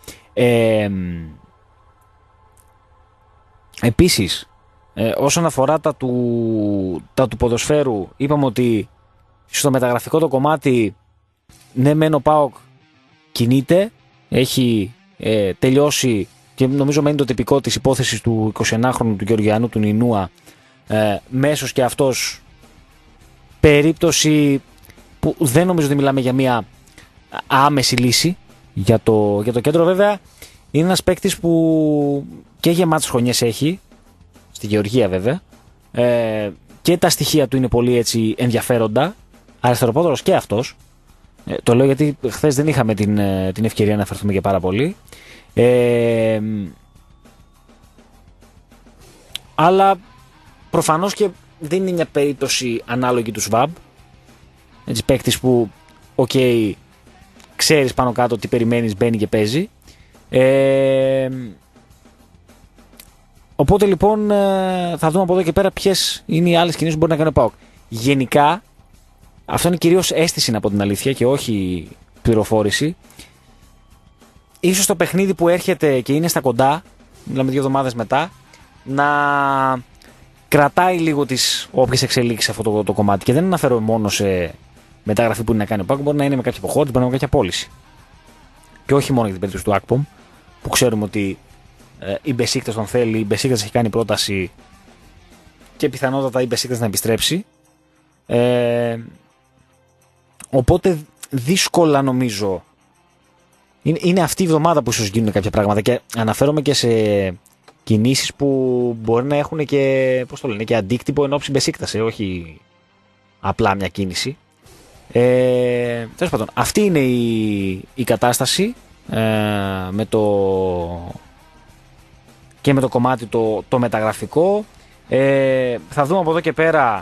Επίσης όσον αφορά τα του ποδοσφαίρου, είπαμε ότι στο μεταγραφικό το κομμάτι ναι μεν ο ΠΑΟΚ κινείται, έχει τελειώσει και νομίζω μένει το τυπικό της υπόθεσης του 21χρονου του Γεωργιανού του Νινούα, μέσος και αυτός, περίπτωση που δεν νομίζω ότι μιλάμε για μια άμεση λύση για το κέντρο. Βέβαια είναι ένας παίκτης που και γεμάτες χρονιές έχει στη Γεωργία βέβαια, και τα στοιχεία του είναι πολύ έτσι ενδιαφέροντα, αριστεροπόδωρος και αυτός. Το λέω γιατί χθες δεν είχαμε την ευκαιρία να αφαιρθούμε και πάρα πολύ. Αλλά προφανώς και δεν είναι μια περίπτωση ανάλογη του ΣΒΑΜ. Έτσι, παίκτης που ξέρεις πάνω κάτω τι περιμένεις, μπαίνει και παίζει. Οπότε λοιπόν θα δούμε από εδώ και πέρα ποιες είναι οι άλλες κινήσεις που μπορεί να κάνει ο ΠΑΟΚ. Γενικά αυτό είναι κυρίως αίσθηση από την αλήθεια και όχι πληροφόρηση. Ίσως το παιχνίδι που έρχεται και είναι στα κοντά, μιλάμε 2 εβδομάδες μετά, να κρατάει λίγο τις όποιες εξελίξεις αυτό το κομμάτι. Και δεν αναφέρω μόνο σε μεταγραφή που είναι να κάνει ο ΠΑΟΚ, μπορεί να είναι με κάποια αποχώρηση, μπορεί να είναι με κάποια πώληση. Και όχι μόνο για την περίπτωση του Ακπομ, που ξέρουμε ότι η Μπεσίκτας τον θέλει, η Μπεσίκτας έχει κάνει πρόταση και πιθανότατα η Μπεσίκτας να επιστρέψει. Οπότε δύσκολα νομίζω. Είναι αυτή η εβδομάδα που ίσως γίνουν κάποια πράγματα και αναφέρομαι και σε κινήσεις που μπορεί να έχουν και, και αντίκτυπο εν ώψη Μπεσίκτας, όχι απλά μια κίνηση. Τέλος πάντων, αυτή είναι η κατάσταση και με το κομμάτι το μεταγραφικό. Θα δούμε από εδώ και πέρα.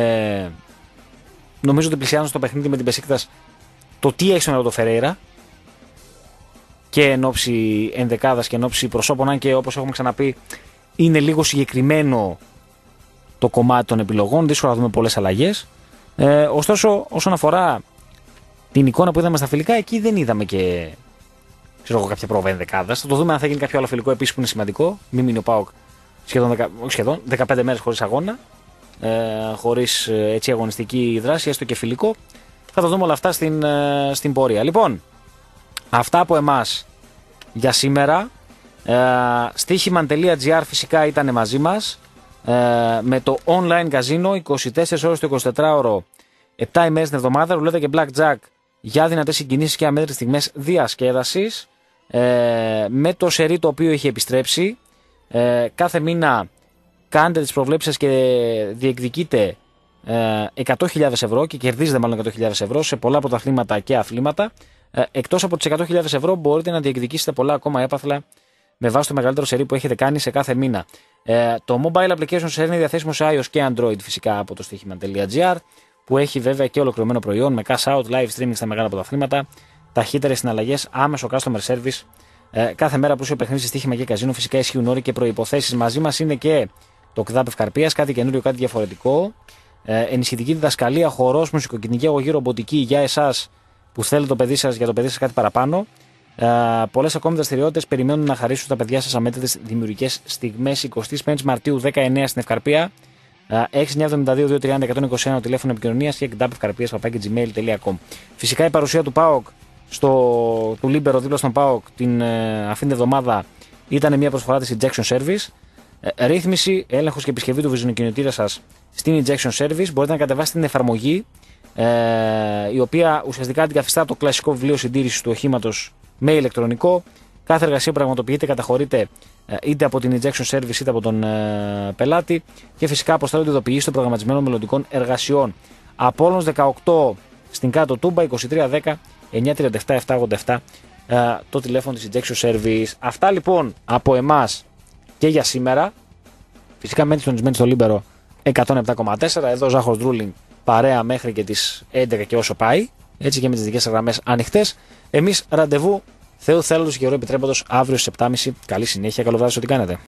Νομίζω ότι πλησιάζουν στο παιχνίδι με την Μπεσίκτας το τι έχει στον νερό το Φερέιρα και εν ώψη ενδεκάδας και εν ώψη προσώπων, αν και όπως έχουμε ξαναπεί είναι λίγο συγκεκριμένο το κομμάτι των επιλογών, δύσκολα να δούμε πολλές αλλαγές. Ωστόσο όσον αφορά την εικόνα που είδαμε στα φιλικά, εκεί δεν είδαμε και κάποια πρόβα ενδεκάδας. Θα το δούμε αν θα γίνει κάποιο άλλο φιλικό επίσης που είναι σημαντικό. Μην μείνει ο ΠΑΟΚ σχεδόν 15 μέρες χωρίς αγώνα, χωρίς έτσι αγωνιστική δράση, έστω και φιλικό. Θα τα δούμε όλα αυτά στην πορεία. Λοιπόν, αυτά από εμάς για σήμερα. Στοίχημαν.gr φυσικά ήταν μαζί μας με το online καζίνο 24 ώρες το 24ωρο, 7 ημέρες την εβδομάδα, ρουλέτα και blackjack για δυνατές συγκινήσεις και αμέτρητες στιγμές διασκέδασης, με το σερί το οποίο έχει επιστρέψει. Κάθε μήνα κάντε τις προβλέψεις και διεκδικείτε 100.000 ευρώ και κερδίζετε μάλλον 100.000 ευρώ σε πολλά πρωταθλήματα και αθλήματα. Εκτός από τις 100.000 ευρώ μπορείτε να διεκδικήσετε πολλά ακόμα έπαθλα με βάση το μεγαλύτερο σερί που έχετε κάνει σε κάθε μήνα. Το mobile application σερί είναι διαθέσιμο σε iOS και Android φυσικά από το στοίχημαν.gr, που έχει βέβαια και ολοκληρωμένο προϊόν με cash out, live streaming στα μεγάλα πρωταθλήματα, ταχύτερες συναλλαγές, άμεσο customer service. Κάθε μέρα πλούσιο παιχνίδι σε στοίχημα και καζίνο, φυσικά ισχύουν όροι και προϋποθέσεις. Μαζί μας είναι και το ΚΔΑΠ Ευκαρπίας, κάτι καινούριο, κάτι διαφορετικό. Ενισχυτική διδασκαλία, χορός, μουσικοκινητική αγωγή, ρομποτική για εσάς που θέλετε το παιδί σας, για το παιδί σας κάτι παραπάνω. Πολλές ακόμη δραστηριότητες περιμένουν να χαρίσουν στα παιδιά σας αμέτρητες δημιουργικές στιγμές. 25 Μαρτίου 19 στην Ευκαρπία. 6972-230-121 τηλέφωνο επικοινωνίας και gmail.com. Φυσικά η παρουσία του ΠΑΟΚ του Λίμπερο δίπλα στον ΠΑΟΚ αυτήν την εβδομάδα ήταν μια προσφορά της Injection Service. Ρύθμιση, έλεγχος και επισκευή του βυζινοκινητήρα σας στην Injection Service. Μπορείτε να κατεβάσετε την εφαρμογή, η οποία ουσιαστικά αντικαθιστά το κλασικό βιβλίο συντήρησης του οχήματος με ηλεκτρονικό. Κάθε εργασία που πραγματοποιείται καταχωρείται είτε από την Injection Service είτε από τον πελάτη και φυσικά αποστέλλονται ειδοποιήσεις των προγραμματισμένων μελλοντικών εργασιών. Απόλλωνος 18 στην κάτω Τούμπα, 2310 937 787 το τηλέφωνο της Injection Service. Αυτά λοιπόν από εμάς και για σήμερα. Φυσικά μένετε συντονισμένοι στο Λίμπερο 107,4. Εδώ Ζάχος Ντρούλινγκ παρέα μέχρι και τις 11 και όσο πάει. Έτσι και με τις δικές γραμμές ανοιχτές. Εμείς ραντεβού Θεού θέλοντος και ωραίου επιτρέποντος αύριο στις 7.30. Καλή συνέχεια, καλό βράδυ, ό,τι κάνετε.